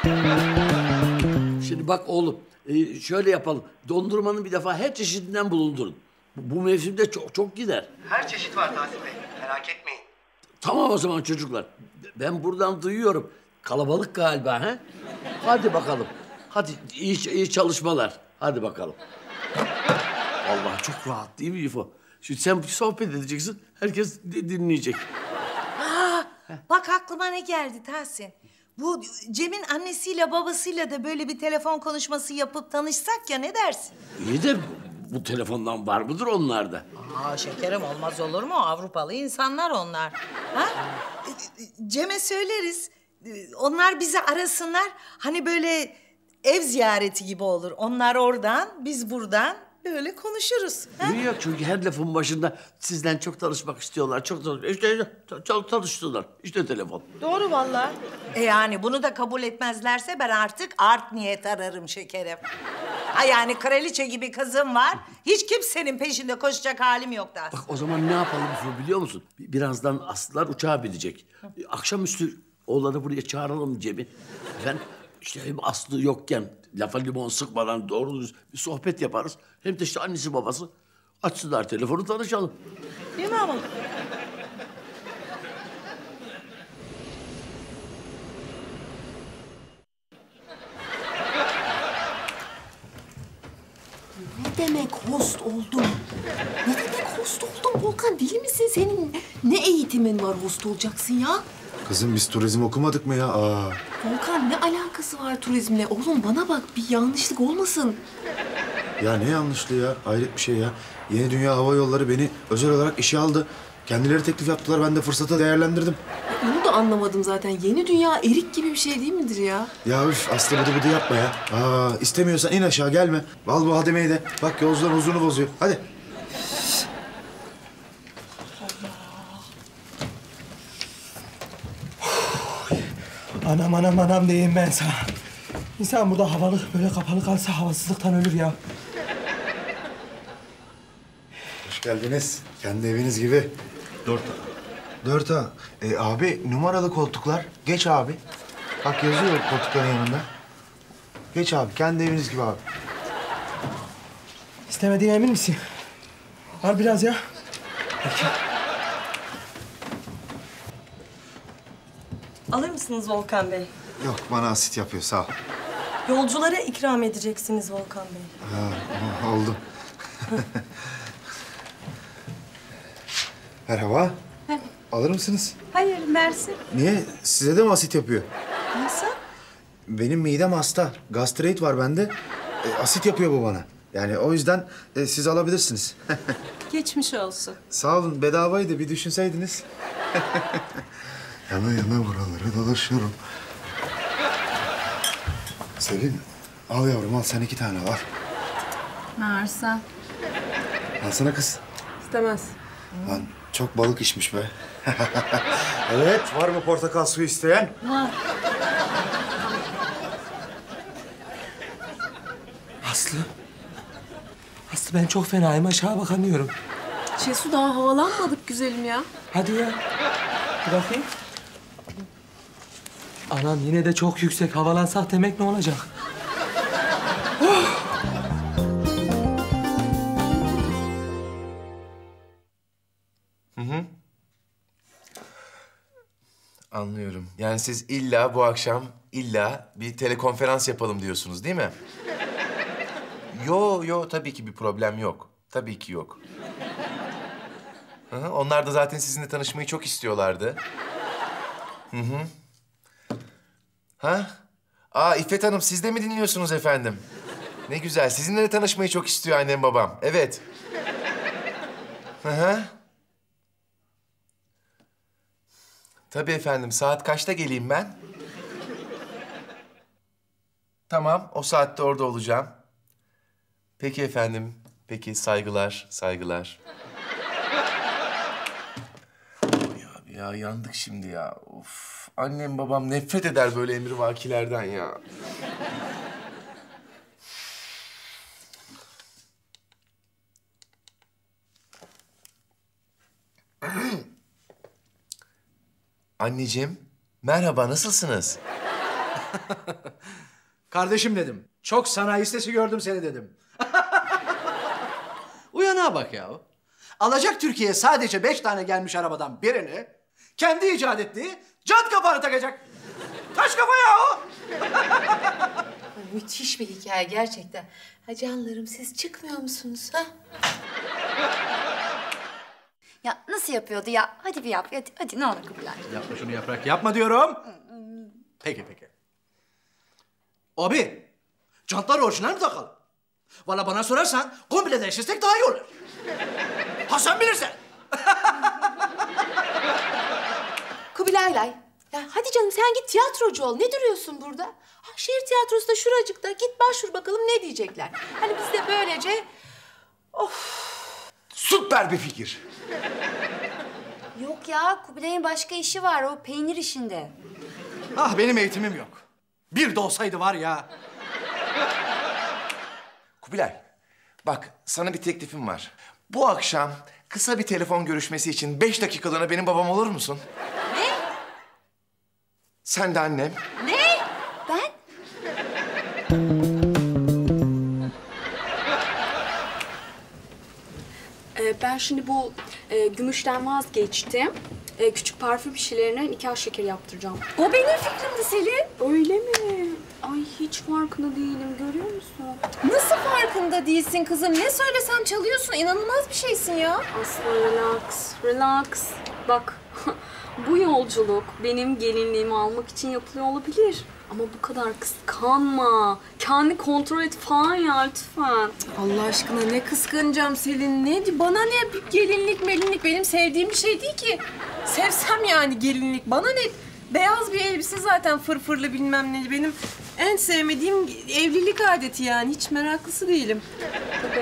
Şimdi bak oğlum, şöyle yapalım. Dondurmanın bir defa her çeşidinden bulundurun. Bu mevsimde çok gider. Her çeşit var Tahsin Bey. Merak etmeyin. Tamam o zaman çocuklar. Ben buradan duyuyorum. Kalabalık galiba ha? Hadi bakalım. Hadi iyi çalışmalar. Hadi bakalım. Vallahi çok rahat değil mi İfo? Şimdi sen sohbet edeceksin. Herkes dinleyecek. Bak aklıma ne geldi Tahsin. Bu Cem'in annesiyle babasıyla da böyle bir telefon konuşması yapıp tanışsak ya, ne dersin? İyi de bu telefondan var mıdır onlarda? Şekerim olmaz olur mu? Avrupalı insanlar onlar. Ha? Cem'e söyleriz. Onlar bizi arasınlar. Hani böyle ev ziyareti gibi olur. Onlar oradan, biz buradan böyle konuşuruz. Ha? Yok çünkü her lafın başında sizden çok tanışmak istiyorlar. Çok tanıştılar. İşte telefon. Doğru vallahi. Yani bunu da kabul etmezlerse ben artık art niyet ararım şekerim. Ha yani kraliçe gibi kızım var. Hiç kimsenin peşinde koşacak halim yok da. Bak o zaman ne yapalım biliyor musun? Birazdan Aslılar uçağa binecek. Akşamüstü oğlanı buraya çağıralım Cem'i. Efendim işte hem Aslı yokken lafa limon sıkmadan doğru düz bir sohbet yaparız. Hem de işte annesi babası açsınlar telefonu tanışalım. Değil mi ama? senin ne eğitimin var host olacaksın ya? Kızım biz turizm okumadık mı ya? Aa. Volkan ne alakası var turizmle? Oğlum bana bak bir yanlışlık olmasın. Ya ne yanlışlığı ya? Hayret bir şey ya. Yeni Dünya Hava Yolları beni özel olarak işe aldı. Kendileri teklif yaptılar. Ben de fırsatı değerlendirdim. Onu da anlamadım zaten. Yeni dünya erik gibi bir şey değil midir ya? Ya üf Aslı bıdı bıdı yapma ya. Aa, istemiyorsan in aşağı gelme. Al bu hademeyi de. Bak yolcuların huzurunu bozuyor. Hadi. Anam diyeyim ben sana. İnsan burada havalı böyle kapalı kalsa havasızlıktan ölür ya. Hoş geldiniz. Kendi eviniz gibi. 4A. Abi numaralı koltuklar. Geç abi. Bak yazıyor koltukların yanında. Geç abi. Kendi eviniz gibi abi. İstemediğine emin misin? Al biraz ya. Peki. Alır mısınız Volkan Bey? Yok bana asit yapıyor sağ ol. Yolculara ikram edeceksiniz Volkan Bey. Ha, oldu. Merhaba. Alır mısınız? Hayır, mersi. Niye? Size de mi asit yapıyor? Nasıl? Benim midem hasta. Gastrit var bende. Asit yapıyor bu bana. Yani o yüzden siz alabilirsiniz. Geçmiş olsun. Sağ olun. Bedavaydı. Bir düşünseydiniz. Yana yana buraları dolaşıyorum. Selin, al yavrum al. Sen 2 tane al. Mersi. Alsana kız. İstemez. Lan çok balık içmiş be. Evet, var mı portakal suyu isteyen? Var. Aslı ben çok fenayım. Aşağı bakamıyorum. Şesu daha havalanmadık güzelim ya. Hadi ya. Bir bakayım. Anam yine de çok yüksek. Havalansak demek ne olacak? Hı. Anlıyorum. Yani siz illa bu akşam bir telekonferans yapalım diyorsunuz değil mi? Yo tabii ki bir problem yok. Tabii ki yok. Hı, onlar da zaten sizinle tanışmayı çok istiyorlardı. Hı. Ha? İffet Hanım siz de mi dinliyorsunuz efendim? Ne güzel. Sizinle de tanışmayı çok istiyor annem babam. Evet. Hı. Tabii efendim. Saat kaçta geleyim ben? Tamam. O saatte orada olacağım. Peki efendim. Peki. Saygılar. Ya yandık şimdi ya. Of. Annem babam nefret eder böyle emrivakilerden ya. Anneciğim, merhaba, nasılsınız? Kardeşim dedim. Çok sanayi sitesi gördüm seni dedim. Uyanığa bak ya. Alacak Türkiye'ye sadece 5 tane gelmiş arabadan birini kendi icat ettiği cant kapağını takacak. Taş kafa ya o. Müthiş bir hikaye gerçekten. Ha canlarım siz çıkmıyor musunuz ha? Ya nasıl yapıyordu ya? Hadi bir yap. Hadi ne olur Kubilay. Yapma şunu Yaprak, yapma diyorum. Peki. Abi, jantlar orijinal mi takalım? Valla bana sorarsan komple değiştirsek daha iyi olur. Ha sen bilirsin. Kubilaylay. Ya hadi canım sen git tiyatrocu ol. Ne duruyorsun burada? Ha, şehir tiyatrosu da şuracıkta. Git başvur bakalım ne diyecekler. Hani biz de böylece... Süper bir fikir. Yok ya Kubilay'ın başka işi var. O peynir işinde. Ah benim eğitimim yok. Bir de olsaydı var ya. Kubilay, bak sana bir teklifim var. Bu akşam kısa bir telefon görüşmesi için 5 dakikalığına benim babam olur musun? Ne? Sen de annem. Ne? Ben? Ben şimdi bu gümüşten vazgeçtim. Küçük parfüm şişelerine nikah şekeri yaptıracağım. O benim fikrimdi Selin. Öyle mi? Ay hiç farkında değilim, görüyor musun? Nasıl farkında değilsin kızım? Ne söylesem çalıyorsun. İnanılmaz bir şeysin ya. Aslı relax, relax. Bak bu yolculuk benim gelinliğimi almak için yapılıyor olabilir. Ama bu kadar kıskanma. Kendini kontrol et falan ya lütfen. Allah aşkına ne kıskanacağım Selin? Ne? Bana ne? Bir gelinlik melinlik benim sevdiğim bir şey değil ki. Sevsem yani gelinlik. Bana ne? Beyaz bir elbise zaten fırfırlı bilmem ne. Benim en sevmediğim evlilik adeti yani. Hiç meraklısı değilim. Tabii.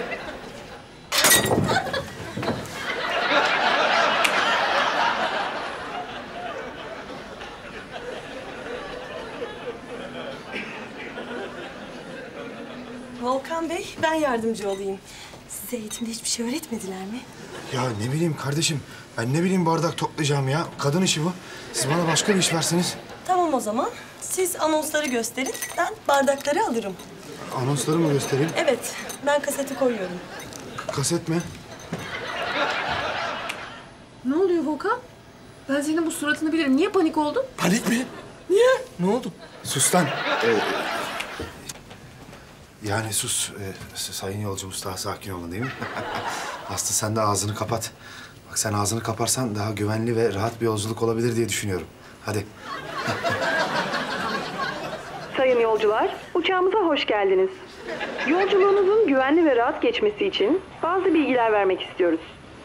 Volkan Bey, ben yardımcı olayım. Size eğitimde hiçbir şey öğretmediler mi? Ya ne bileyim kardeşim. Ben ne bileyim bardak toplayacağım ya. Kadın işi bu. Siz bana başka bir iş verseniz. Tamam o zaman. Siz anonsları gösterin, ben bardakları alırım. Anonsları mı göstereyim? Evet, ben kaseti koyuyorum. Kaset mi? Ne oluyor Volkan? Ben senin bu suratını bilirim. Niye panik oldun? Panik mi? Niye? Ne oldu? Sus lan. Yani sus. Sayın yolcumuz daha sakin olun değil mi? Aslı sen de ağzını kapat. Bak sen ağzını kaparsan daha güvenli ve rahat bir yolculuk olabilir diye düşünüyorum. Hadi. Sayın yolcular, uçağımıza hoş geldiniz. Yolculuğunuzun güvenli ve rahat geçmesi için bazı bilgiler vermek istiyoruz.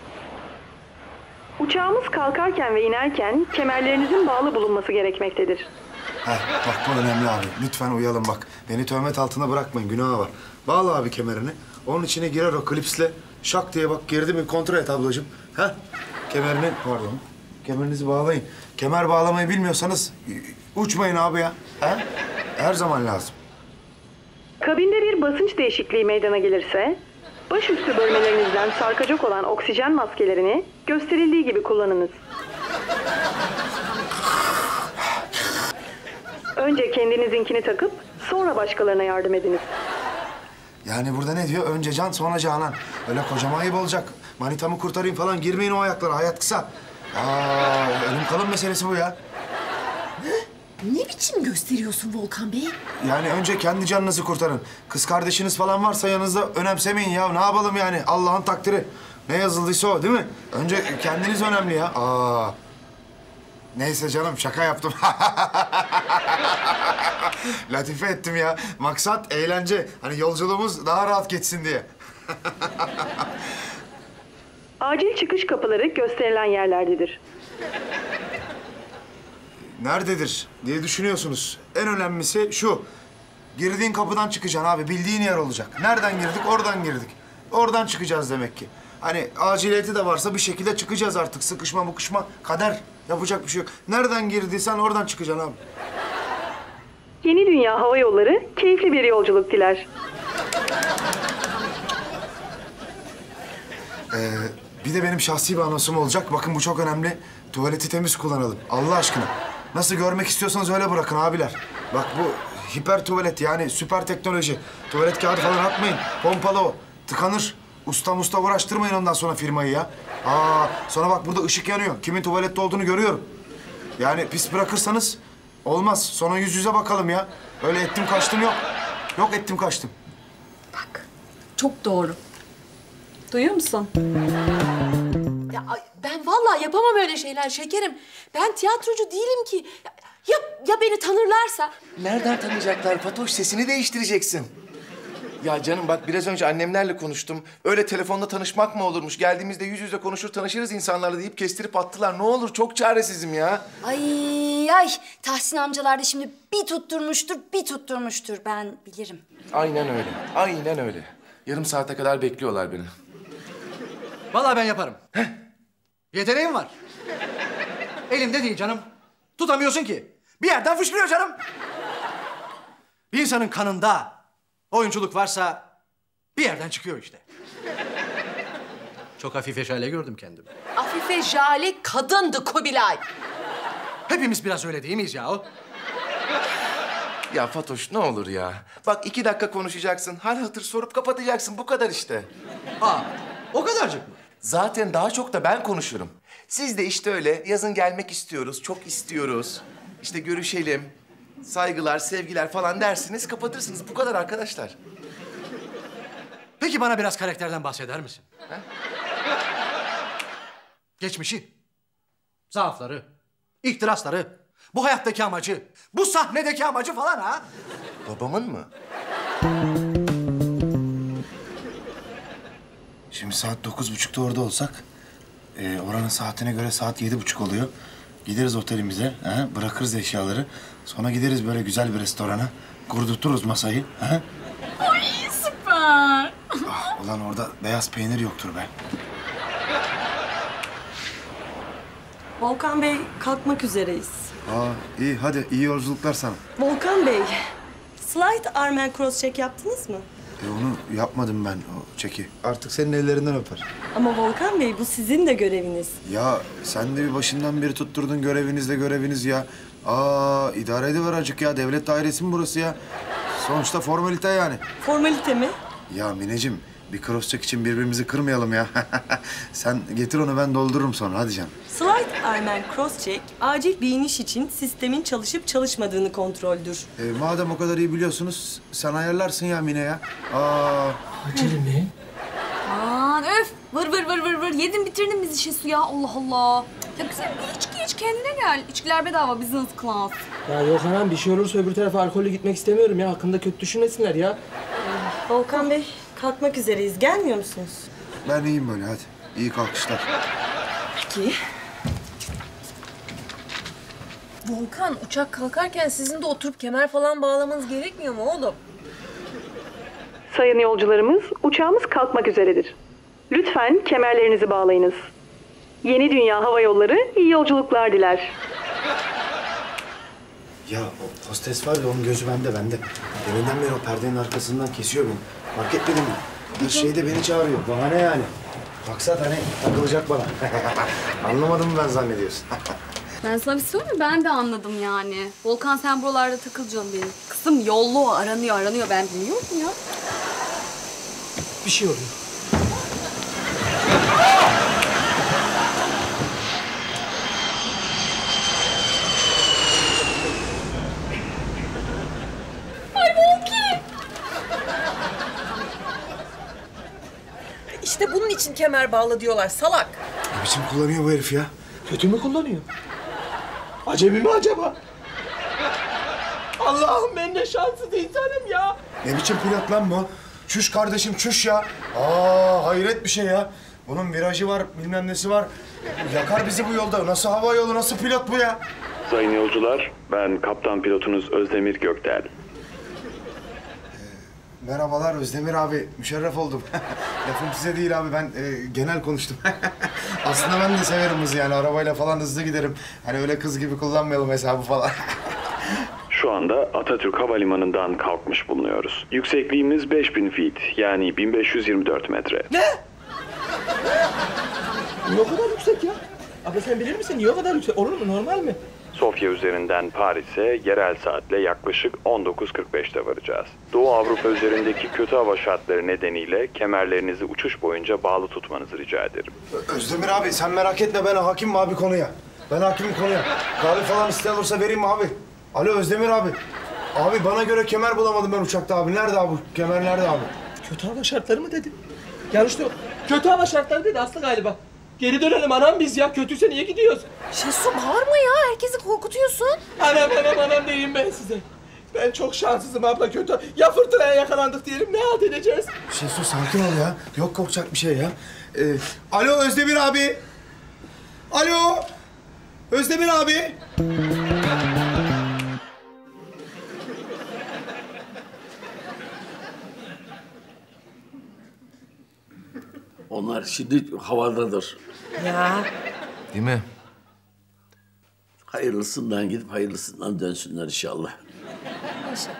Uçağımız kalkarken ve inerken kemerlerinizin bağlı bulunması gerekmektedir. Bak bu önemli abi. Lütfen uyalım bak. Beni töhmet altına bırakmayın. Günah var. Bağla abi kemerini. Onun içine girer o klipsle. Şak diye bak girdi mi kontrol et ablacığım. Kemerini, pardon. Kemerinizi bağlayın. Kemer bağlamayı bilmiyorsanız uçmayın abi ya. Her zaman lazım. Kabinde bir basınç değişikliği meydana gelirse, başüstü bölmelerinizden sarkacak olan oksijen maskelerini gösterildiği gibi kullanınız. Önce kendinizinkini takıp sonra başkalarına yardım ediniz. Yani burada ne diyor? Önce can sonra canan. Öyle kocama ayıp olacak. Manitamı kurtarayım falan girmeyin o ayaklara. Hayat kısa. Ölüm kalım meselesi bu ya. Ne biçim gösteriyorsun Volkan Bey? Yani önce kendi canınızı kurtarın. Kız kardeşiniz falan varsa yanınızda önemsemeyin ya. Ne yapalım yani? Allah'ın takdiri. Ne yazıldıysa o değil mi? Önce kendiniz önemli ya. Neyse canım şaka yaptım. Latife ettim ya. Maksat eğlence. Hani yolculuğumuz daha rahat geçsin diye. Acil çıkış kapıları gösterilen yerlerdedir. Nerededir diye düşünüyorsunuz. En önemlisi şu. Girdiğin kapıdan çıkacaksın abi. Bildiğin yer olacak. Nereden girdik? Oradan girdik. Oradan çıkacağız demek ki. Hani aciliyeti de varsa bir şekilde çıkacağız artık. Sıkışma mıkışma kader. Yapacak bir şey yok. Nereden girdiysen oradan çıkacaksın abi. Yeni Dünya Hava Yolları keyifli bir yolculuk diler. Bir de benim şahsi bir anonsum olacak. Bakın bu çok önemli. Tuvaleti temiz kullanalım. Allah aşkına. Nasıl görmek istiyorsanız öyle bırakın abiler. Bak bu hiper tuvalet yani süper teknoloji. Tuvalet kağıdı falan atmayın. Pompalı o. Tıkanır. Usta uğraştırmayın ondan sonra firmayı ya. Sonra bak burada ışık yanıyor. Kimin tuvalette olduğunu görüyorum. Yani pis bırakırsanız olmaz. Sonra yüz yüze bakalım ya. Öyle ettim kaçtım yok. Yok ettim kaçtım. Bak çok doğru. Duyuyor musun? Ya ben vallahi yapamam öyle şeyler şekerim. Ben tiyatrocu değilim ki. Ya beni tanırlarsa? Nereden tanıyacaklar Fatoş? Sesini değiştireceksin. Ya canım bak biraz önce annemlerle konuştum. Öyle telefonda tanışmak mı olurmuş? Geldiğimizde yüz yüze konuşur tanışırız insanlarla deyip kestirip attılar. Ne olur çok çaresizim ya. Ay Tahsin amcalar da şimdi bir tutturmuştur. Ben bilirim. Aynen öyle. Aynen öyle. Yarım saate kadar bekliyorlar beni. Vallahi ben yaparım. Yeteneğim var. Elimde değil canım. Tutamıyorsun ki. Bir yerden fışkırıyor canım. Bir insanın kanında oyunculuk varsa bir yerden çıkıyor işte. Çok Afife Jale gördüm kendimi. Afife Jale kadındı Kubilay. Hepimiz biraz öyle değil miyiz yahu? Ya Fatoş ne olur ya. Bak 2 dakika konuşacaksın. Hal hatır sorup kapatacaksın. Bu kadar işte. O kadarcık mı? Zaten daha çok da ben konuşurum. Siz de işte öyle yazın gelmek istiyoruz. Çok istiyoruz. İşte görüşelim. saygılar, sevgiler falan dersiniz, kapatırsınız. Bu kadar arkadaşlar. Peki bana biraz karakterden bahseder misin? Ha? Geçmişi, zaafları, ihtirasları, bu hayattaki amacı, bu sahnedeki amacı falan ha? Babamın mı? Şimdi saat 9.30'da orada olsak, oranın saatine göre saat 7.30 oluyor. Gideriz otelimize, bırakırız eşyaları. Sonra gideriz böyle güzel bir restorana, kurdurturuz masayı. Ay süper. Ulan orada beyaz peynir yoktur be. Volkan Bey, kalkmak üzereyiz. İyi hadi iyi yolculuklar sana. Volkan Bey, slide Armen cross check yaptınız mı? Onu yapmadım ben o çeki. Artık senin ellerinden öper. Ama Volkan Bey, bu sizin de göreviniz. Ya sen de bir başından beri tutturdun göreviniz ya. İdare ediver azıcık ya. Devlet dairesi mi burası ya? Sonuçta formalite yani. Formalite mi? Ya Mineciğim bir cross check için birbirimizi kırmayalım ya. Sen getir onu ben doldururum sonra hadi canım. Slide Armen cross check, acil bir iniş için sistemin çalışıp çalışmadığını kontroldür. Madem o kadar iyi biliyorsunuz sen ayarlarsın ya Mine ya. Acele mi? Aman öf. Vır. Yedin bitirdin bizi Şesu ya. Allah Allah. Ya güzel bir içki iç kendine gel. İçkiler bedava business class. Ya yok anam bir şey olursa öbür tarafa alkolle gitmek istemiyorum ya. Hakkında kötü düşünmesinler ya. Volkan Bey, kalkmak üzereyiz. Gelmiyor musunuz? Ben iyiyim böyle hadi. İyi kalkışlar. Peki. Volkan, uçak kalkarken sizin de oturup kemer falan bağlamanız gerekmiyor mu oğlum? Sayın yolcularımız, uçağımız kalkmak üzeredir. Lütfen kemerlerinizi bağlayınız. Yeni Dünya Hava Yolları iyi yolculuklar diler. Ya o hostes var ya onun gözü bende. Deminden beri o perdenin arkasından kesiyor beni. Fark etmedin mi? Her şeyde beni çağırıyor. Bahane yani. Maksat hani takılacak bana. Anlamadım mı ben zannediyorsun? Ben sana bir şey söyleyeyim mi? Ben de anladım yani. Volkan sen buralarda takılacaksın benim. Kızım yollu o. Aranıyor. Ben bilmiyorum ya. Bir şey oluyor. Ay Volki! İşte bunun için kemer bağla diyorlar salak. Ne biçim kullanıyor bu herif ya? Kötü mü kullanıyor? Acemi mi acaba? Allah'ım ben ne şanssız insanım ya. Ne biçim pilot lan bu? Çüş kardeşim çüş ya. Hayret bir şey ya. Bunun virajı var, bilmem nesi var. Yakar bizi bu yolda. Nasıl hava yolu, nasıl pilot bu ya? Sayın yolcular, ben kaptan pilotunuz Özdemir Gökdel. Merhabalar Özdemir abi. Müşerref oldum. Lafım size değil abi. Ben genel konuştum. Aslında ben de severim hızı yani. Arabayla falan hızlı giderim. Hani öyle kız gibi kullanmayalım hesabı falan. Şu anda Atatürk Havalimanı'ndan kalkmış bulunuyoruz. Yüksekliğimiz 5000 feet, yani 1524 metre. Ne? Niye o kadar yüksek ya? Abla sen bilir misin? Niye o kadar yüksek? Olur mu? Normal mi? Sofya üzerinden Paris'e yerel saatle yaklaşık 19.45'te varacağız. Doğu Avrupa üzerindeki kötü hava şartları nedeniyle kemerlerinizi uçuş boyunca bağlı tutmanızı rica ederim. Özdemir abi sen merak etme ben hakimim abi konuya. Ben hakimim konuya. Kahve falan isteyen olursa vereyim mi abi? Alo Özdemir abi. Abi bana göre kemer bulamadım ben uçakta abi. Nerede abi? Kemer nerede abi? Kötü hava şartları mı dedi? Yanlış diyor. Kötü hava şartları dedi Aslı galiba. Geri dönelim anam biz ya. Kötüyse niye gidiyoruz? Şesu bağırma ya. Herkesi korkutuyorsun. Anam diyeyim ben size. Ben çok şanssızım abla kötü. Ya fırtınaya yakalandık diyelim ne halt edeceğiz? Şesu sakin ol ya. Yok korkacak bir şey ya. Alo Özdemir abi. Alo. Özdemir abi. Onlar şimdi havadadır. Ya. Değil mi? Hayırlısından gidip hayırlısından dönsünler inşallah. İnşallah.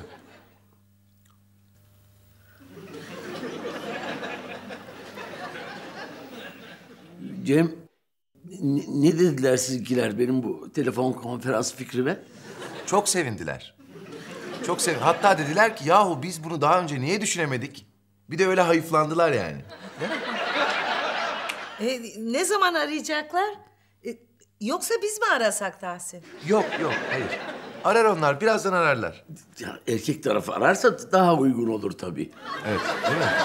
Cem, ne dediler sizinkiler benim bu telefon konferans fikrime? Çok sevindiler. Çok sevin. Hatta dediler ki yahu biz bunu daha önce niye düşünemedik? Bir de öyle hayıflandılar yani. Ne zaman arayacaklar? Yoksa biz mi arasak Tahsin? Yok hayır. Arar onlar. Birazdan ararlar. Ya, erkek tarafı ararsa daha uygun olur tabii. Evet, değil mi?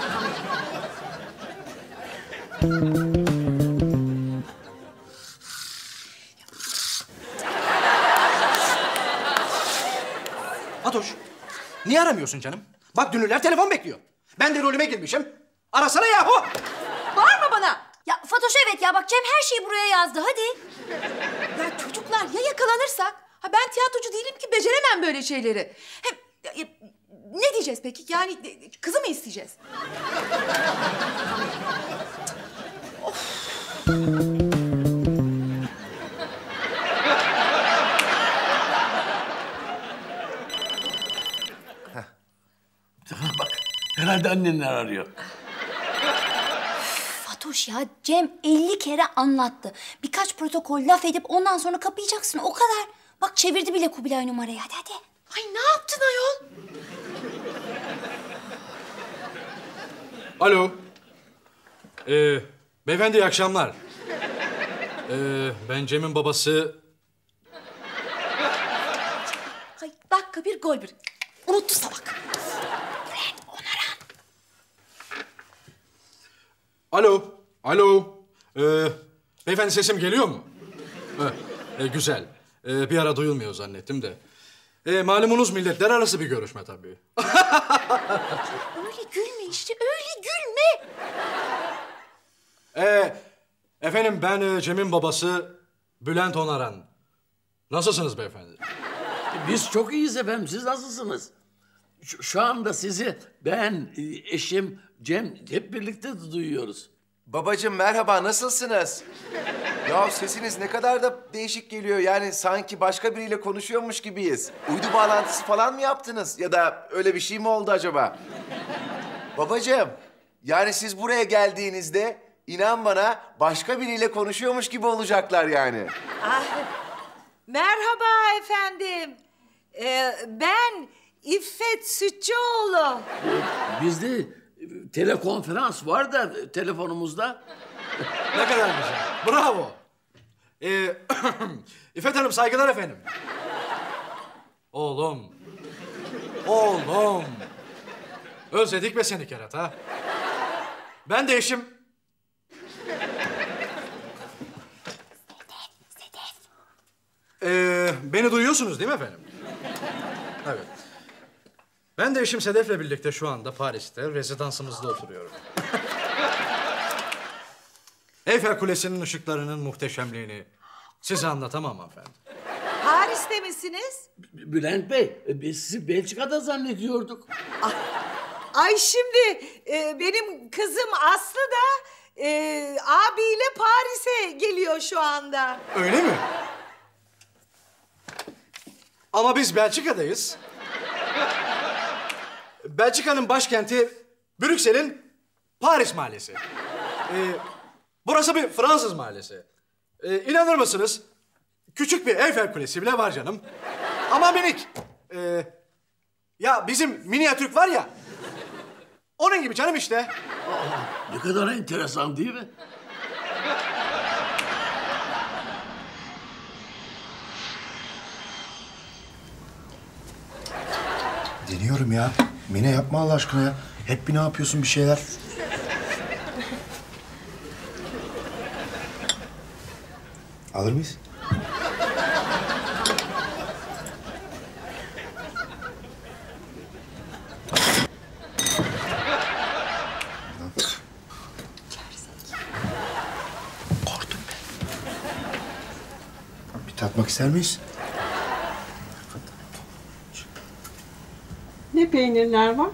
Fatoş, niye aramıyorsun canım? Bak dünürler telefon bekliyor. Ben de rolüme girmişim. Arasana yahu! Bağırma bana! Ya Fatoş evet ya bak Cem her şeyi buraya yazdı hadi. Ya çocuklar ya yakalanırsak? Ha ben tiyatrocu değilim ki beceremem böyle şeyleri. Hem ne diyeceğiz peki? Yani kızı mı isteyeceğiz? Bak herhalde annenler arıyor. Fatoş ya Cem 50 kere anlattı. Birkaç protokol laf edip ondan sonra kapayacaksın o kadar. Bak çevirdi bile Kubilay numarayı hadi hadi. Ay ne yaptın ayol? Alo. Beyefendi iyi akşamlar. Ben Cem'in babası. Ay dakika bir gol bir. Unuttu salak. Alo. Alo. Beyefendi sesim geliyor mu? Güzel. Bir ara duyulmuyor zannettim de. Malumunuz milletler arası bir görüşme tabii. Öyle gülme işte öyle gülme. Efendim ben Cem'in babası Bülent Onaran. Nasılsınız beyefendi? Biz çok iyiyiz efendim. Siz nasılsınız? Şu anda sizi ben, eşim Cem hep birlikte duyuyoruz. Babacığım merhaba, nasılsınız? Ya sesiniz ne kadar da değişik geliyor. Yani sanki başka biriyle konuşuyormuş gibiyiz. Uydu bağlantısı falan mı yaptınız? Ya da öyle bir şey mi oldu acaba? Babacığım, yani siz buraya geldiğinizde inan bana başka biriyle konuşuyormuş gibi olacaklar yani. Ah, merhaba efendim. Ben İffet Sütçüoğlu. Bizde telekonferans var da telefonumuzda. Ne kadar güzel. Bravo. İffet Hanım saygılar efendim. Oğlum. Oğlum. Özledik be seni Kerata. Ha? Ben de eşim... Beni duyuyorsunuz değil mi efendim? Evet. Ben de eşim Sedef'le birlikte şu anda Paris'te rezidansımızda oturuyorum. Eyfel Kulesi'nin ışıklarının muhteşemliğini size anlatamam efendim. Paris'te misiniz? Bülent Bey, biz sizi Belçika'da zannediyorduk. Ay şimdi benim kızım Aslı da abiyle Paris'e geliyor şu anda. Öyle mi? Ama biz Belçika'dayız. Belçika'nın başkenti Brüksel'in Paris Mahallesi. Burası bir Fransız mahallesi. İnanır mısınız? Küçük bir Eyfel Kulesi bile var canım. Ama minik. Ya bizim Miniatürk var ya. Onun gibi canım işte. Ne kadar enteresan değil mi? Deniyorum ya. Mine yapma Allah aşkına ya. Hep bir ne yapıyorsun bir şeyler. Alır mıyız? Korktum ben. Bir tatmak ister miyiz? Ne peynirler var?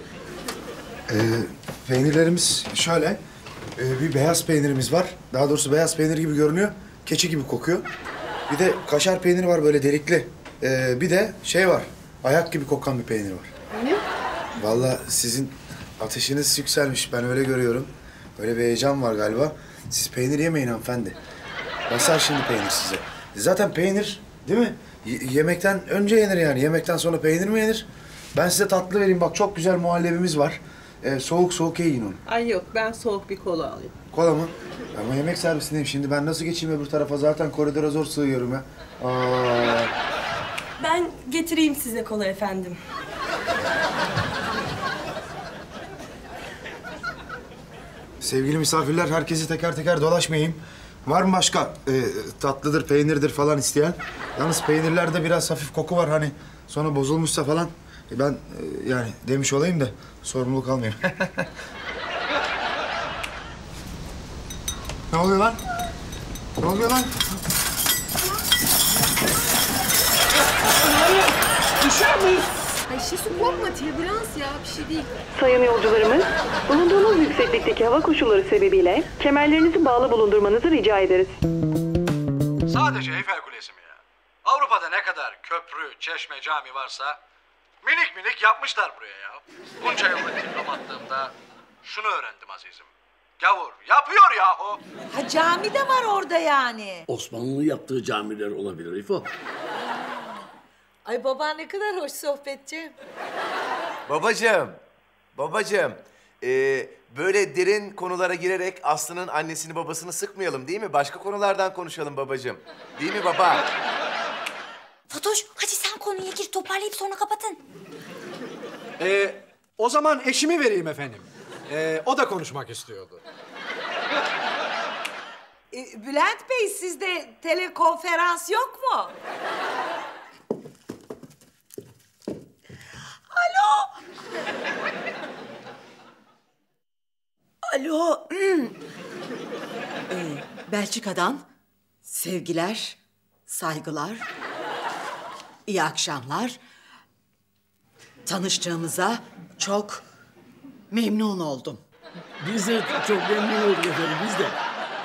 Peynirlerimiz şöyle. Bir beyaz peynirimiz var. Daha doğrusu beyaz peynir gibi görünüyor. Keçi gibi kokuyor. Bir de kaşar peyniri var böyle delikli. Bir de şey var. Ayak gibi kokan bir peynir var. Ne? Vallahi sizin ateşiniz yükselmiş. Ben öyle görüyorum. Öyle bir heyecan var galiba. Siz peynir yemeyin hanımefendi. Basar şimdi peynir size. Zaten peynir değil mi? Yemekten önce yenir yani. Yemekten sonra peynir mi yenir? Ben size tatlı vereyim. Bak çok güzel muhallebimiz var. Soğuk soğuk yiyin onu. Ay yok ben soğuk bir kola alayım. Kola mı? Ama yemek servisindeyim. Şimdi ben nasıl geçeyim öbür tarafa? Zaten koridora zor sığıyorum ya. Ben getireyim size kola efendim. Sevgili misafirler, herkesi teker teker dolaşmayayım. Var mı başka tatlıdır, peynirdir falan isteyen? Yalnız peynirlerde biraz hafif koku var hani. Sonra bozulmuşsa falan ben yani demiş olayım da sorumluluk almayayım. Ne oluyor lan? Ne oluyor lan? Düşer miyiz? Ay Şesu korkma, türbülans ya, bir şey değil. Sayın yolcularımız, bulunduğunuz yükseklikteki hava koşulları sebebiyle kemerlerinizi bağlı bulundurmanızı rica ederiz. Sadece Eyfel Kulesi mi ya? Avrupa'da ne kadar köprü, çeşme, cami varsa minik minik yapmışlar buraya ya. Bunca yıllık diplomatlığımda şunu öğrendim azizim. Gavur yapıyor yahu. Ha cami de var orada yani. Osmanlı'nın yaptığı camiler olabilir İfo. Ay baba ne kadar hoş sohbetçi. Babacığım, böyle derin konulara girerek Aslı'nın annesini babasını sıkmayalım değil mi? Başka konulardan konuşalım babacığım. Değil mi baba? Fatoş hadi sen konuya gir, toparlayıp sonra kapatın. O zaman eşimi vereyim efendim. O da konuşmak istiyordu. Bülent Bey sizde telekonferans yok mu? Alo. Alo. Belçika'dan sevgiler, saygılar, iyi akşamlar. Tanıştığımıza çok memnun oldum. Biz de çok memnun olduk efendim, biz de.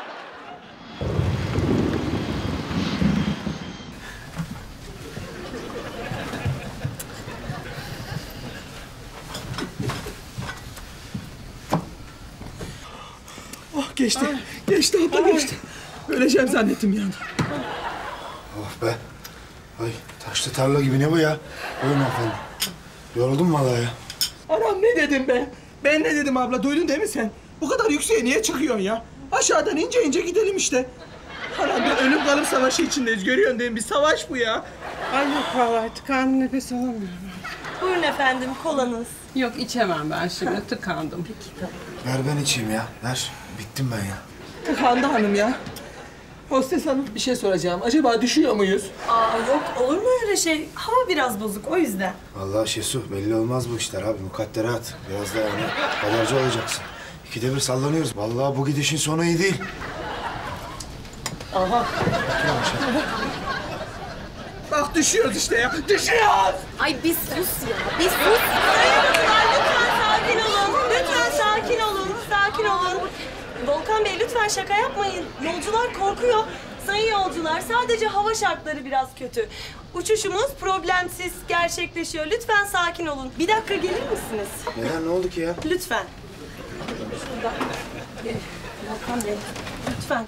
Oh geçti. Geçti abla geçti. Öleceğim zannettim bir anda. Oh be. Ay taşlı tarla gibi ne bu ya? Buyurun efendim. Yoruldum vallahi ya. Anam ne dedim be? Ben ne dedim abla, duydun değil mi sen? Bu kadar yükseğe niye çıkıyorsun ya? Aşağıdan ince ince gidelim işte. Anam bir ölüm kalım savaşı içindeyiz, görüyorsun değil mi? Bir savaş bu ya. Ay yok vallahi artık karnım nefes alamıyorum. Buyurun efendim kolanız. Yok içemem ben şimdi, tıkandım. Ver ben içeyim ya. Ver. Bittim ben ya. Tıkandı hanım ya. Hostes hanım bir şey soracağım. Acaba düşüyor muyuz? Aa yok olur mu öyle şey? Hava biraz bozuk o yüzden. Vallahi Şesu belli olmaz bu işler abi. Mukadderat. Biraz da yani kaderci olacaksın. İkide bir sallanıyoruz. Vallahi bu gidişin sonu iyi değil. Aha. Bak düşüyoruz işte ya. Düşüyoruz. Ay bir sus ya, bir sus. Lütfen sakin olun. Lütfen sakin olun. Sakin olun. Volkan Bey lütfen şaka yapmayın. Yolcular korkuyor. Sayın yolcular sadece hava şartları biraz kötü. Uçuşumuz problemsiz gerçekleşiyor. Lütfen sakin olun. Bir dakika gelir misiniz? Neden ne oldu ki ya? Lütfen. Şurada. Volkan Bey lütfen.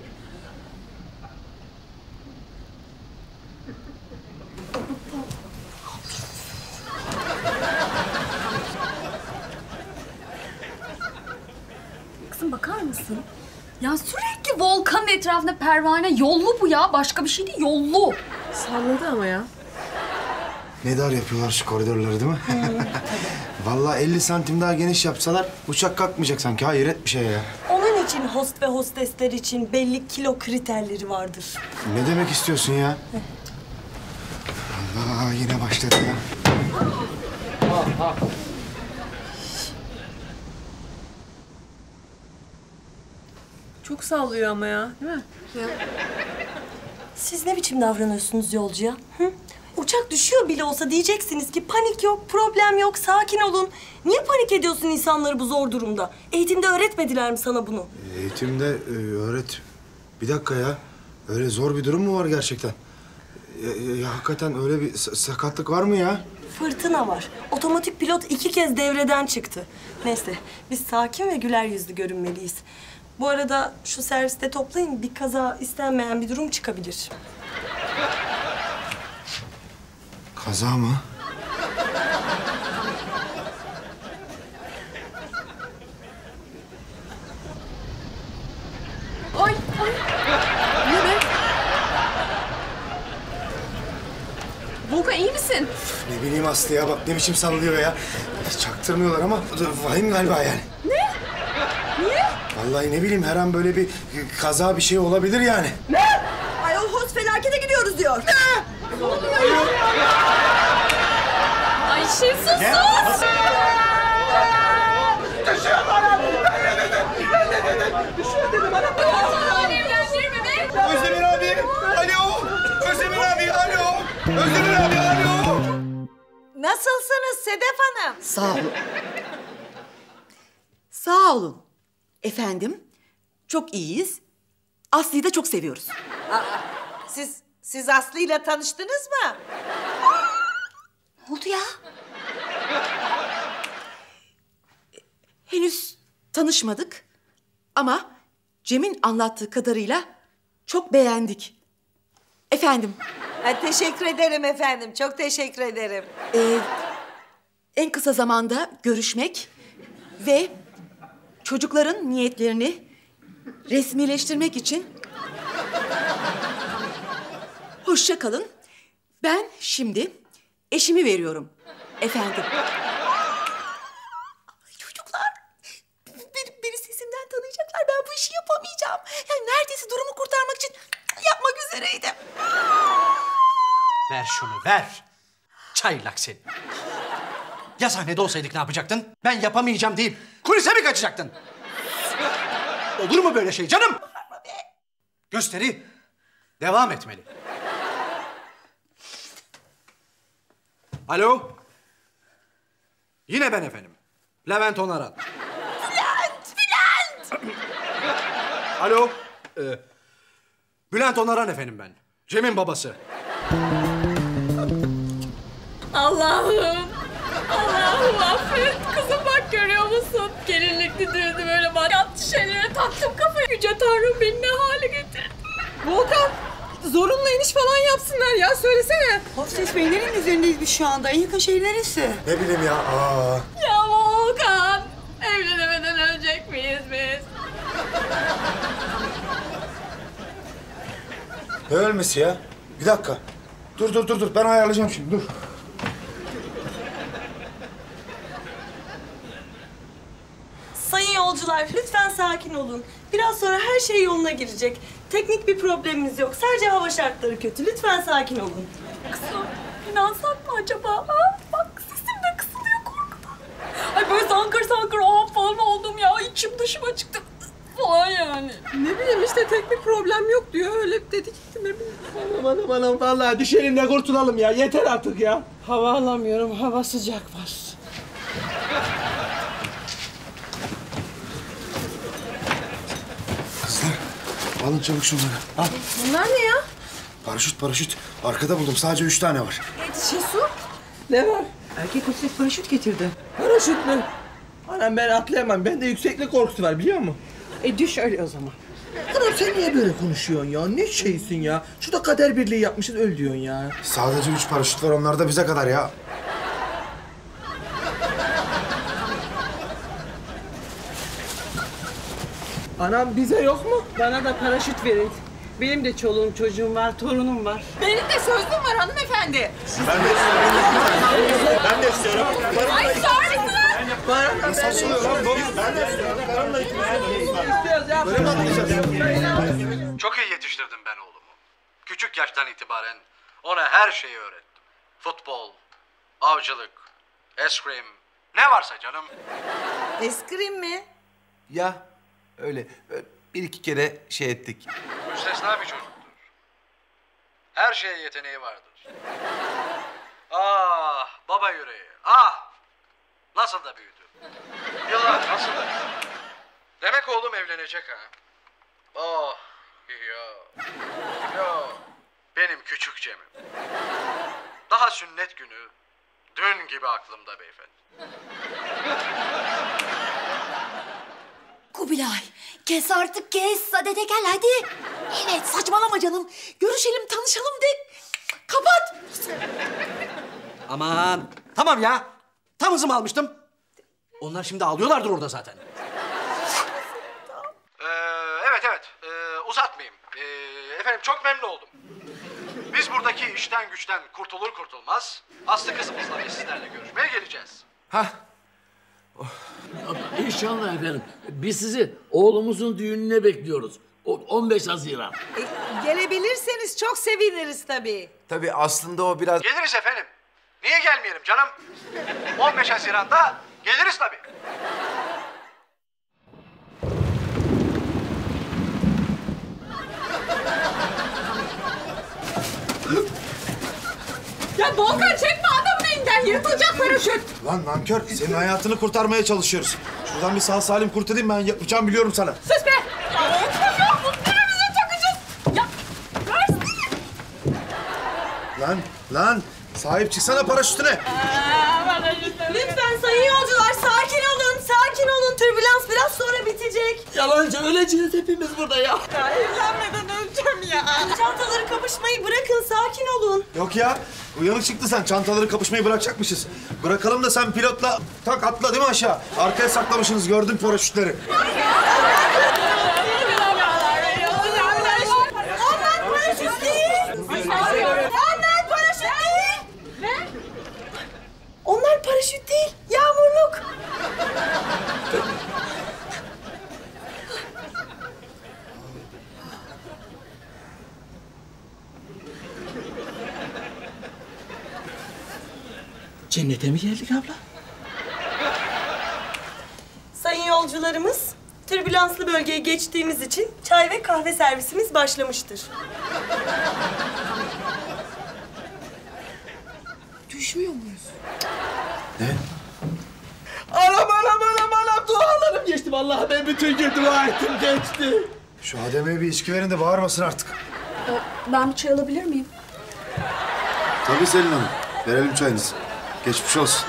Kızım bakar mısın? Ya sürekli volkanın etrafında pervane. Yollu bu ya. Başka bir şey değil, yollu. Salladı ama ya. Ne dar yapıyorlar şu koridorları değil mi? Vallahi 50 santim daha geniş yapsalar uçak kalkmayacak sanki. Hayret bir şey ya. Onun için host ve hostesler için belli kilo kriterleri vardır. Ne demek istiyorsun ya? Allah yine başladı ya. Çok sallıyor ama ya, değil mi? Ya. Siz ne biçim davranıyorsunuz yolcuya? Hı? Uçak düşüyor bile olsa diyeceksiniz ki panik yok, problem yok, sakin olun. Niye panik ediyorsun insanları bu zor durumda? Eğitimde öğretmediler mi sana bunu? Eğitimde öğret... Bir dakika ya. Öyle zor bir durum mu var gerçekten? Ya hakikaten öyle bir sakatlık var mı ya? Fırtına var. Otomatik pilot 2 kez devreden çıktı. Neyse, biz sakin ve güler yüzlü görünmeliyiz. Bu arada şu serviste toplayın, bir kaza istenmeyen bir durum çıkabilir. Kaza mı? Ay, ne be? Volkan misin? Ne bileyim Aslı ya, bak ne biçim sallıyor ya. Çaktırmıyorlar ama vahim galiba yani. Ne? Niye? Vallahi ne bileyim, her an böyle bir kaza bir şey olabilir yani. Ne? Ayol host felakete gidiyoruz diyor. Ne? Ne oluyor? Ayşe sus Ne? sus. Özdemir abi, alo. Özdemir abi, alo. Özdemir abi, alo. Nasılsınız Sedef Hanım? Sağ olun. Sağ olun. Efendim, çok iyiyiz. Aslı'yı da çok seviyoruz. Siz Aslı'yla tanıştınız mı? Ne oldu ya? Henüz tanışmadık ama Cem'in anlattığı kadarıyla çok beğendik. Efendim. Teşekkür ederim efendim. Çok teşekkür ederim. En kısa zamanda görüşmek ve çocukların niyetlerini resmileştirmek için hoşça kalın. Ben şimdi eşimi veriyorum efendim. Çocuklar, beni sesimden tanıyacaklar. Ben bu işi yapamayacağım. Yani neredeyse durumu kurtarmak için yapmak üzereydim. Ver şunu, ver. Çaylak seni. Ya sahnede olsaydık ne yapacaktın? Ben yapamayacağım deyip kulise mi kaçacaktın? Olur mu böyle şey canım? Gösteri devam etmeli. Alo? Yine ben efendim. Levent Onaran. Bülent! Alo? Bülent Onaran efendim ben. Cem'in babası. Allah'ım. Allah'ım affet. Kızım bak görüyor musun? Gelinlikli düğünü böyle makyatlı şeylere taktım kafayı. Yüce Tanrım beni ne hale getirdi. Volkan, zorunlu iniş falan yapsınlar ya. Söylesene. Hostes beylerin üzerindeyiz biz şu anda. En yakın şehir neresi? Ne bileyim ya. Ya Volkan. Evlenemeden ölecek miyiz biz? Ne ölmesi ya? Bir dakika. Dur. Ben ayarlayacağım şimdi, dur. Sayın yolcular, lütfen sakin olun. Biraz sonra her şey yoluna girecek. Teknik bir problemimiz yok. Sadece hava şartları kötü. Lütfen sakin olun. Kızım, inansak mı acaba? Ha? Bak sesim de kısılıyor korkudan. Ay böyle sankır o falan oldum ya. İçim dışıma çıktı falan yani. Ne bileyim işte teknik problem yok diyor. Öyle dedik ne bileyim. Aman vallahi düşelim de kurtulalım ya. Yeter artık ya. Hava alamıyorum. Hava sıcak var. Kızlar, alın çabuk şunları. Al. Bunlar ne ya? Paraşüt. Arkada buldum. Sadece 3 tane var. Şesu. Ne var? Erkek hostes paraşüt getirdi. Paraşüt mü? Anam ben atlayamam. Bende yükseklik korkusu var biliyor musun? Düş öyle o zaman. Anam sen niye böyle konuşuyorsun ya? Ne şeysin ya? Şurada kader birliği yapmışız öl diyorsun ya. Sadece 3 paraşüt var. Onlar da bize kadar ya. Anam bize yok mu? Bana da paraşüt verin. Benim de çoluğum çocuğum var, torunum var. Benim de sözlüm var hanımefendi. Ben de istiyorum. Ben de istiyorum. Ay sarısın. Ne saçmalıyor lan bu? Ben de istiyorum. Karımla Çok iyi yetiştirdim ben oğlumu. Küçük yaştan itibaren ona her şeyi öğrettim. Futbol, avcılık, eskrim, ne varsa canım. Eskrim mi? Ya öyle bir iki kere şey ettik. Müstesna bir çocuktur. Her şeye yeteneği vardır. Ah baba yüreği, ah! Nasıl da büyüdü. Yıllar nasıl da büyüdü. Demek oğlum evlenecek ha. Oh ya benim küçük Cem'im. Daha sünnet günü dün gibi aklımda beyefendi. Kubilay, kes artık kes. Hadi de gel hadi. Evet, saçmalama canım. Görüşelim, tanışalım de. Kapat. Aman tamam ya. Tam hızımı almıştım. Onlar şimdi ağlıyorlardır orada zaten. Evet. Uzatmayayım. Efendim çok memnun oldum. Biz buradaki işten güçten kurtulur kurtulmaz Aslı kızımızla ve sizlerle görüşmeye geleceğiz. İnşallah efendim. Biz sizi oğlumuzun düğününe bekliyoruz. 15 Haziran. Gelebilirseniz çok seviniriz tabii. Tabii aslında o biraz... Geliriz efendim. Niye gelmeyelim canım? 15 Haziran'da geliriz tabii. Ya Volkan çekme adamın elinden yırtılacak paraşüt. Lan nankör, senin hayatını kurtarmaya çalışıyoruz. Şuradan bir sağ salim kurtulayım, ben yapacağım biliyorum sana. Sus be. Ya bunu neremize takacağız? Ya versene. Lan sahip çıksana paraşütüne. Lütfen sayın yolcular sakin olun, sakin olun. Türbülans biraz sonra bitecek. Yalancı öleceğiz hepimiz burada ya. Ya evlenmeden öleceğim ya. Çantaları kapışmayı bırakın, sakin olun. Yok ya, uyanık çıktı sen. Çantaları kapışmayı bırakacakmışız. Bırakalım da sen pilotla tak atla değil mi aşağı? Arkaya saklamışsınız, gördüm paraşütleri. Onlar paraşüt değil. Onlar paraşüt değil. Ne? Onlar paraşüt değil, yağmurluk. Cennete mi geldik abla? Sayın yolcularımız, türbülanslı bölgeye geçtiğimiz için çay ve kahve servisimiz başlamıştır. Düşmüyor muyuz? Anam dualarım geçti vallahi, ben bütün gün dua ettim, geçti. Şu Adem'e bir içki verin de bağırmasın artık. Ben bir çay alabilir miyim? Tabii Selin Hanım, verelim çayınızı. Geçmiş olsun.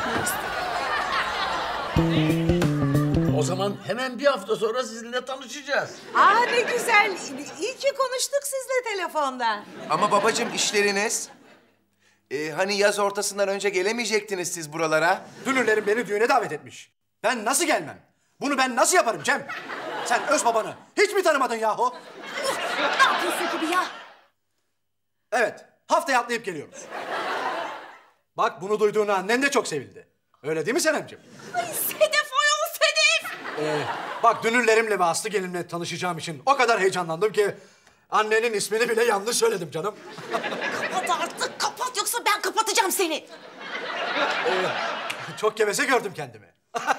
O zaman hemen bir hafta sonra sizinle tanışacağız. Ne güzel. İyi ki konuştuk sizle telefonda. Ama babacığım işleriniz... hani yaz ortasından önce gelemeyecektiniz siz buralara. Dünürlerim beni düğüne davet etmiş. Ben nasıl gelmem? Bunu ben nasıl yaparım Cem? Sen öz babanı hiç mi tanımadın yahu? Ne yapıyorsun gibi ya? Evet, haftaya atlayıp geliyoruz. Bak bunu duyduğuna annen de çok sevildi. Öyle değil mi Senemciğim? Ay Sedef ayol Sedef. Bak dünürlerimle ve Aslı gelinle tanışacağım için o kadar heyecanlandım ki... ...annenin ismini bile yanlış söyledim canım. Kapat artık kapat yoksa ben kapatacağım seni. Çok geveze gördüm kendimi.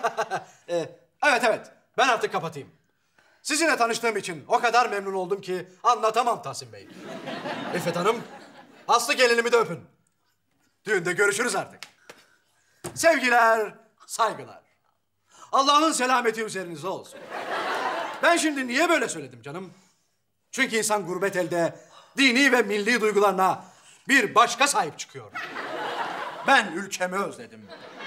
Evet ben artık kapatayım. Sizinle tanıştığım için o kadar memnun oldum ki anlatamam Tahsin Bey. İffet Hanım, Aslı gelinimi de öpün. Düğünde görüşürüz artık. Sevgiler, saygılar. Allah'ın selameti üzerinize olsun. Ben şimdi niye böyle söyledim canım? Çünkü insan gurbet elde dini ve milli duygularına bir başka sahip çıkıyor. Ben ülkemi özledim.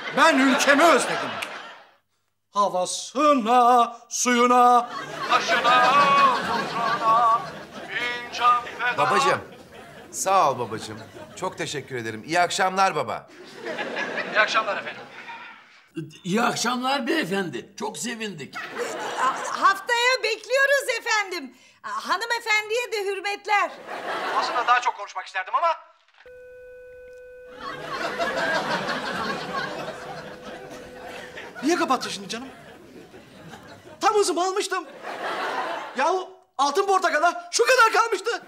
Havasına, suyuna, taşına, toprağına bin can feda. Babacığım, sağ ol babacığım. Çok teşekkür ederim. İyi akşamlar baba. İyi akşamlar efendim. İyi akşamlar beyefendi. Çok sevindik. Haftaya bekliyoruz efendim. Hanımefendiye de hürmetler. Aslında daha çok konuşmak isterdim ama... Niye kapattın şimdi canım? Tam hızımı almıştım. Yahu altın portakala şu kadar kalmıştı.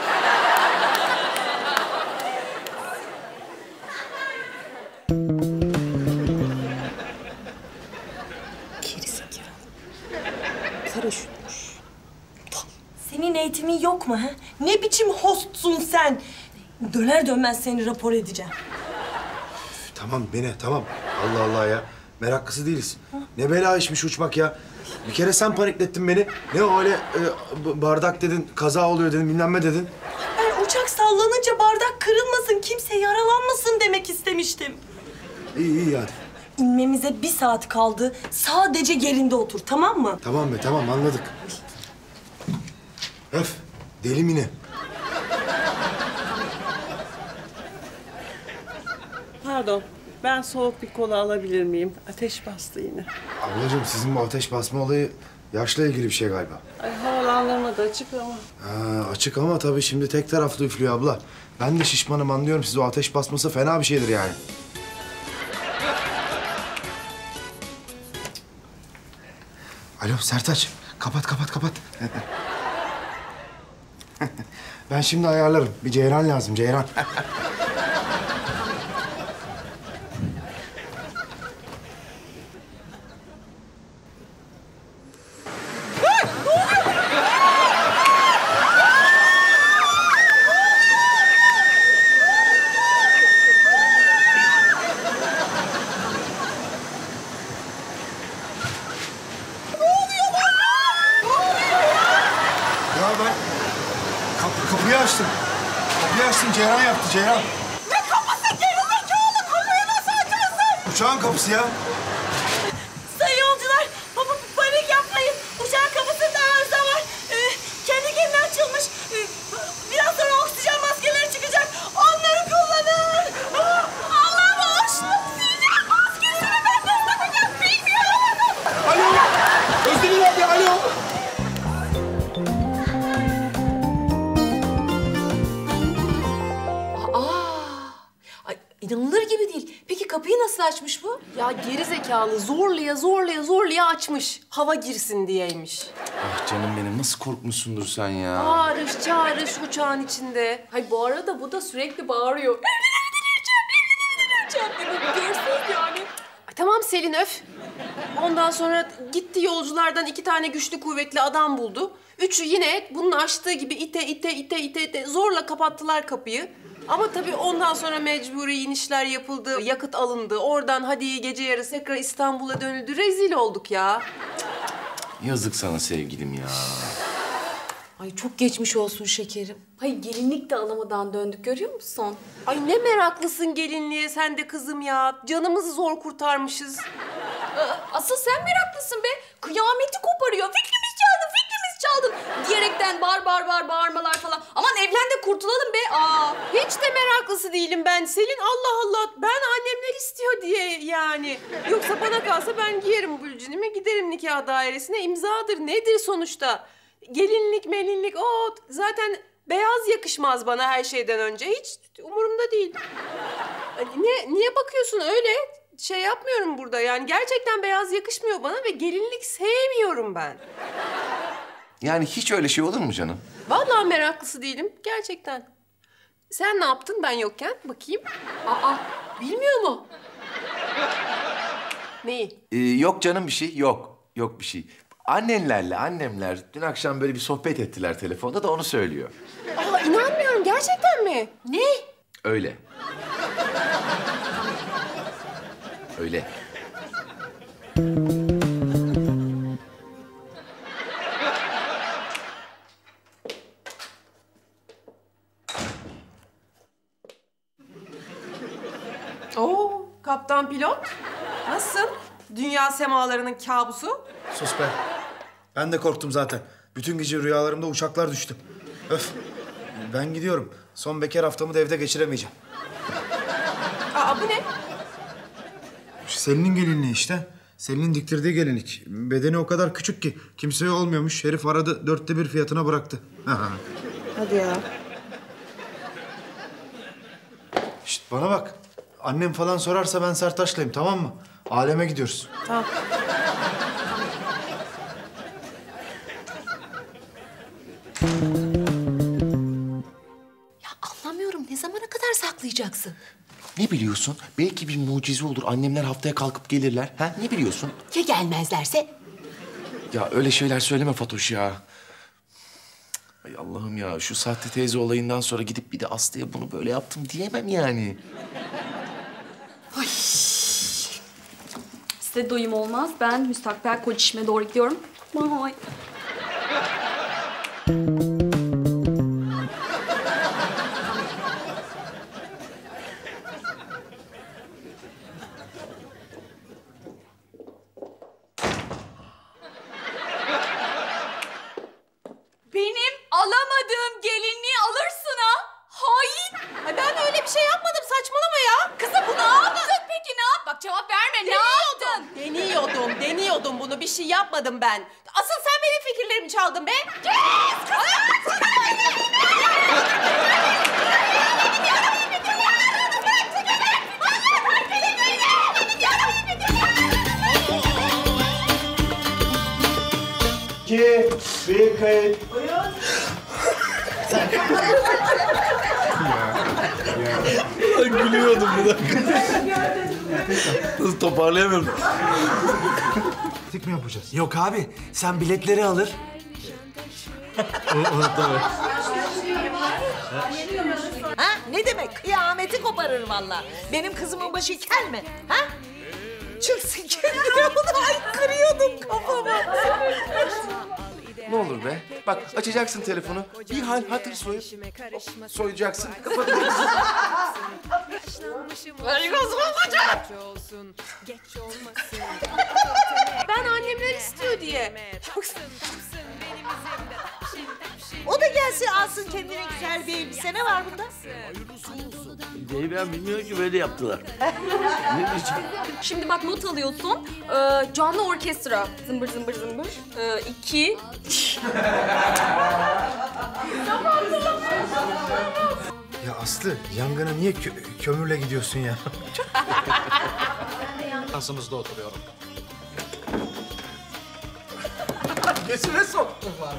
Paraşütmüş. Senin eğitimin yok mu ha? Ne biçim hostsun sen? Döner dönmez seni rapor edeceğim. Tamam Mine, tamam. Allah Allah ya. Meraklısı değiliz. Ne bela işmiş uçmak ya. Bir kere sen paniklettin beni. Ne o öyle bardak dedin, kaza oluyor dedin, bilmem ne dedin. Ben uçak sallanınca bardak kırılmasın, kimse yaralanmasın demek istemiştim. İyi hadi. İnmemize 1 saat kaldı. Sadece yerinde otur, tamam mı? Tamam be, tamam anladık. Öf, deli Mine. Pardon. Ben soğuk bir kola alabilir miyim? Ateş bastı yine. Ablacığım sizin bu ateş basma olayı yaşla ilgili bir şey galiba. Ay havalan Ayağlarına da açık ama. Ha, açık ama tabii şimdi tek taraflı üflüyor abla. Ben de şişmanım anlıyorum. Siz o ateş basması fena bir şeydir yani. Alo Sertaç. Kapat. Ben şimdi ayarlarım. Bir ceyran lazım, ceyran. Kapıyı açtım. Ceyran yaptı, Ceyran. Ne kapısı gerizekalı? Kapıyı nasıl açarsın? Uçağın kapısı ya. Sayın yolcular, panik yapmayın. Uçağın kapısında arıza var. Kendi kendine açılmış. Biraz sonra oksijen maskeleri çıkacak. Onları kullanın. Allah'ım oksijen maskesini ben nasıl takacağım bilmiyorum. Alo. Özdemir abi, alo. İnanılır gibi değil. Peki kapıyı nasıl açmış bu? Ya geri zekalı zorlaya açmış. Hava girsin diyeymiş. Ah canım benim, nasıl korkmuşsundur sen ya. Bağırış çağırış uçağın içinde. Hay bu arada bu da sürekli bağırıyor. Evleneceğim diye görsün yani. Ay, tamam Selin öf. Ondan sonra gitti yolculardan 2 tane güçlü kuvvetli adam buldu. Üçü yine bunun açtığı gibi ite zorla kapattılar kapıyı. Ama tabii ondan sonra mecburi inişler yapıldı, yakıt alındı. Oradan hadi gece yarısı tekrar İstanbul'a dönüldü. Rezil olduk ya. Yazık sana sevgilim ya. Ay çok geçmiş olsun şekerim. Ay gelinlik de alamadan döndük görüyor musun? Ay ne meraklısın gelinliğe sen de kızım ya. Canımızı zor kurtarmışız. Asıl sen meraklısın be. Kıyameti koparıyor. Fikrimiz çaldın diyerekten bağırmalar falan. Aman evlen de kurtulalım be. Hiç de meraklısı değilim ben Selin. Allah Allah. Ben annemler istiyor diye yani. Yoksa bana kalsa ben giyerim bülcünümü, giderim nikah dairesine. İmzadır nedir sonuçta? Gelinlik melinlik o zaten beyaz yakışmaz bana her şeyden önce. Hiç umurumda değil. Niye bakıyorsun öyle? Şey yapmıyorum burada yani gerçekten beyaz yakışmıyor bana ve gelinlik sevmiyorum ben. Yani hiç öyle şey olur mu canım? Vallahi meraklısı değilim gerçekten. Sen ne yaptın ben yokken? Bakayım. Bilmiyor mu? Neyi? Yok canım bir şey, yok. Yok bir şey. Annemler dün akşam böyle bir sohbet ettiler telefonda da onu söylüyor. İnanmıyorum gerçekten mi? Ne? Öyle. Öyle. Oo, kaptan pilot. Nasılsın? Dünya semalarının kabusu. Sus be. Ben de korktum zaten. Bütün gece rüyalarımda uçaklar düştü. Öf. Ben gidiyorum. Son bekar haftamı da evde geçiremeyeceğim. Bu ne? Selin'in gelinliği işte. Selin'in diktirdiği gelinlik. Bedeni o kadar küçük ki kimseye olmuyormuş. Herif aradı 1/4 fiyatına bıraktı. Hadi ya. Şişt bana bak. Annem falan sorarsa ben Sertaç'layım tamam mı? Aleme gidiyoruz. Tamam. Ya anlamıyorum ne zamana kadar saklayacaksın? Ne biliyorsun? Belki bir mucize olur. Annemler haftaya kalkıp gelirler. Ha? Ne biliyorsun? Ya gelmezlerse? Ya öyle şeyler söyleme Fatoş ya. Ay Allah'ım ya. Şu sahte teyze olayından sonra gidip bir de Aslı'ya bunu böyle yaptım diyemem yani. Size doyum olmaz. Ben müstakbel kocişime doğru gidiyorum. Bye. Benim alamadığım gelinliği alırsın ha. Hain. Ay ben öyle bir şey yapmadım saçmalama ya. Kızım bu ne yaptın peki ne yap? Bak cevap verme ne yaptın? Deniyordum bunu bir şey yapmadım ben. Asıl sen benim fikirlerimi mi çaldın be? İki, bir kayıt. Ben gülüyordum bir dakika. Nasıl toparlayamıyorum. Tek mi yapacağız? Yok abi, sen biletleri alır. Ha? Ne demek? Kıyameti koparır vallahi. Benim kızımın başı kel mi? Ha? Çıksın kendine onu ay kırıyordum kafama. Ne olur be. Bak açacaksın telefonu. Bir hal hatır soyacaksın. Kapatacaksın. Ben annemler istiyor diye. O da gelsin alsın kendine güzel bir elbise. Ne var bunda? Ben bilmiyorum ki böyle yaptılar. Ne diyeceğim? Şimdi bak not alıyorsun. Canlı orkestra. Zımbır zımbır zımbır. 2. Ya Aslı, yangına niye kömürle gidiyorsun ya? Kasımızda oturuyorum. Geçine soktum var.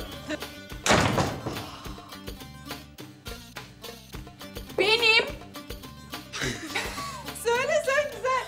Benim. Söyle sen güzel.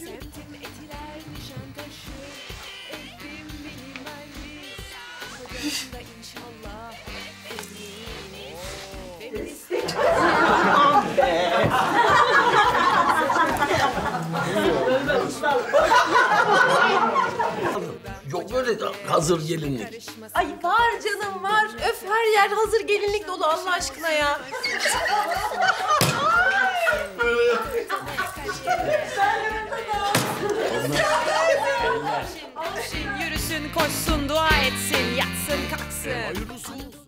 Yok böyle hazır gelinlik. Ay var canım var. Öf her yer hazır gelinlik dolu Allah aşkına ya. Yürüsün, koşsun, dua etsin, yatsın, kalksın.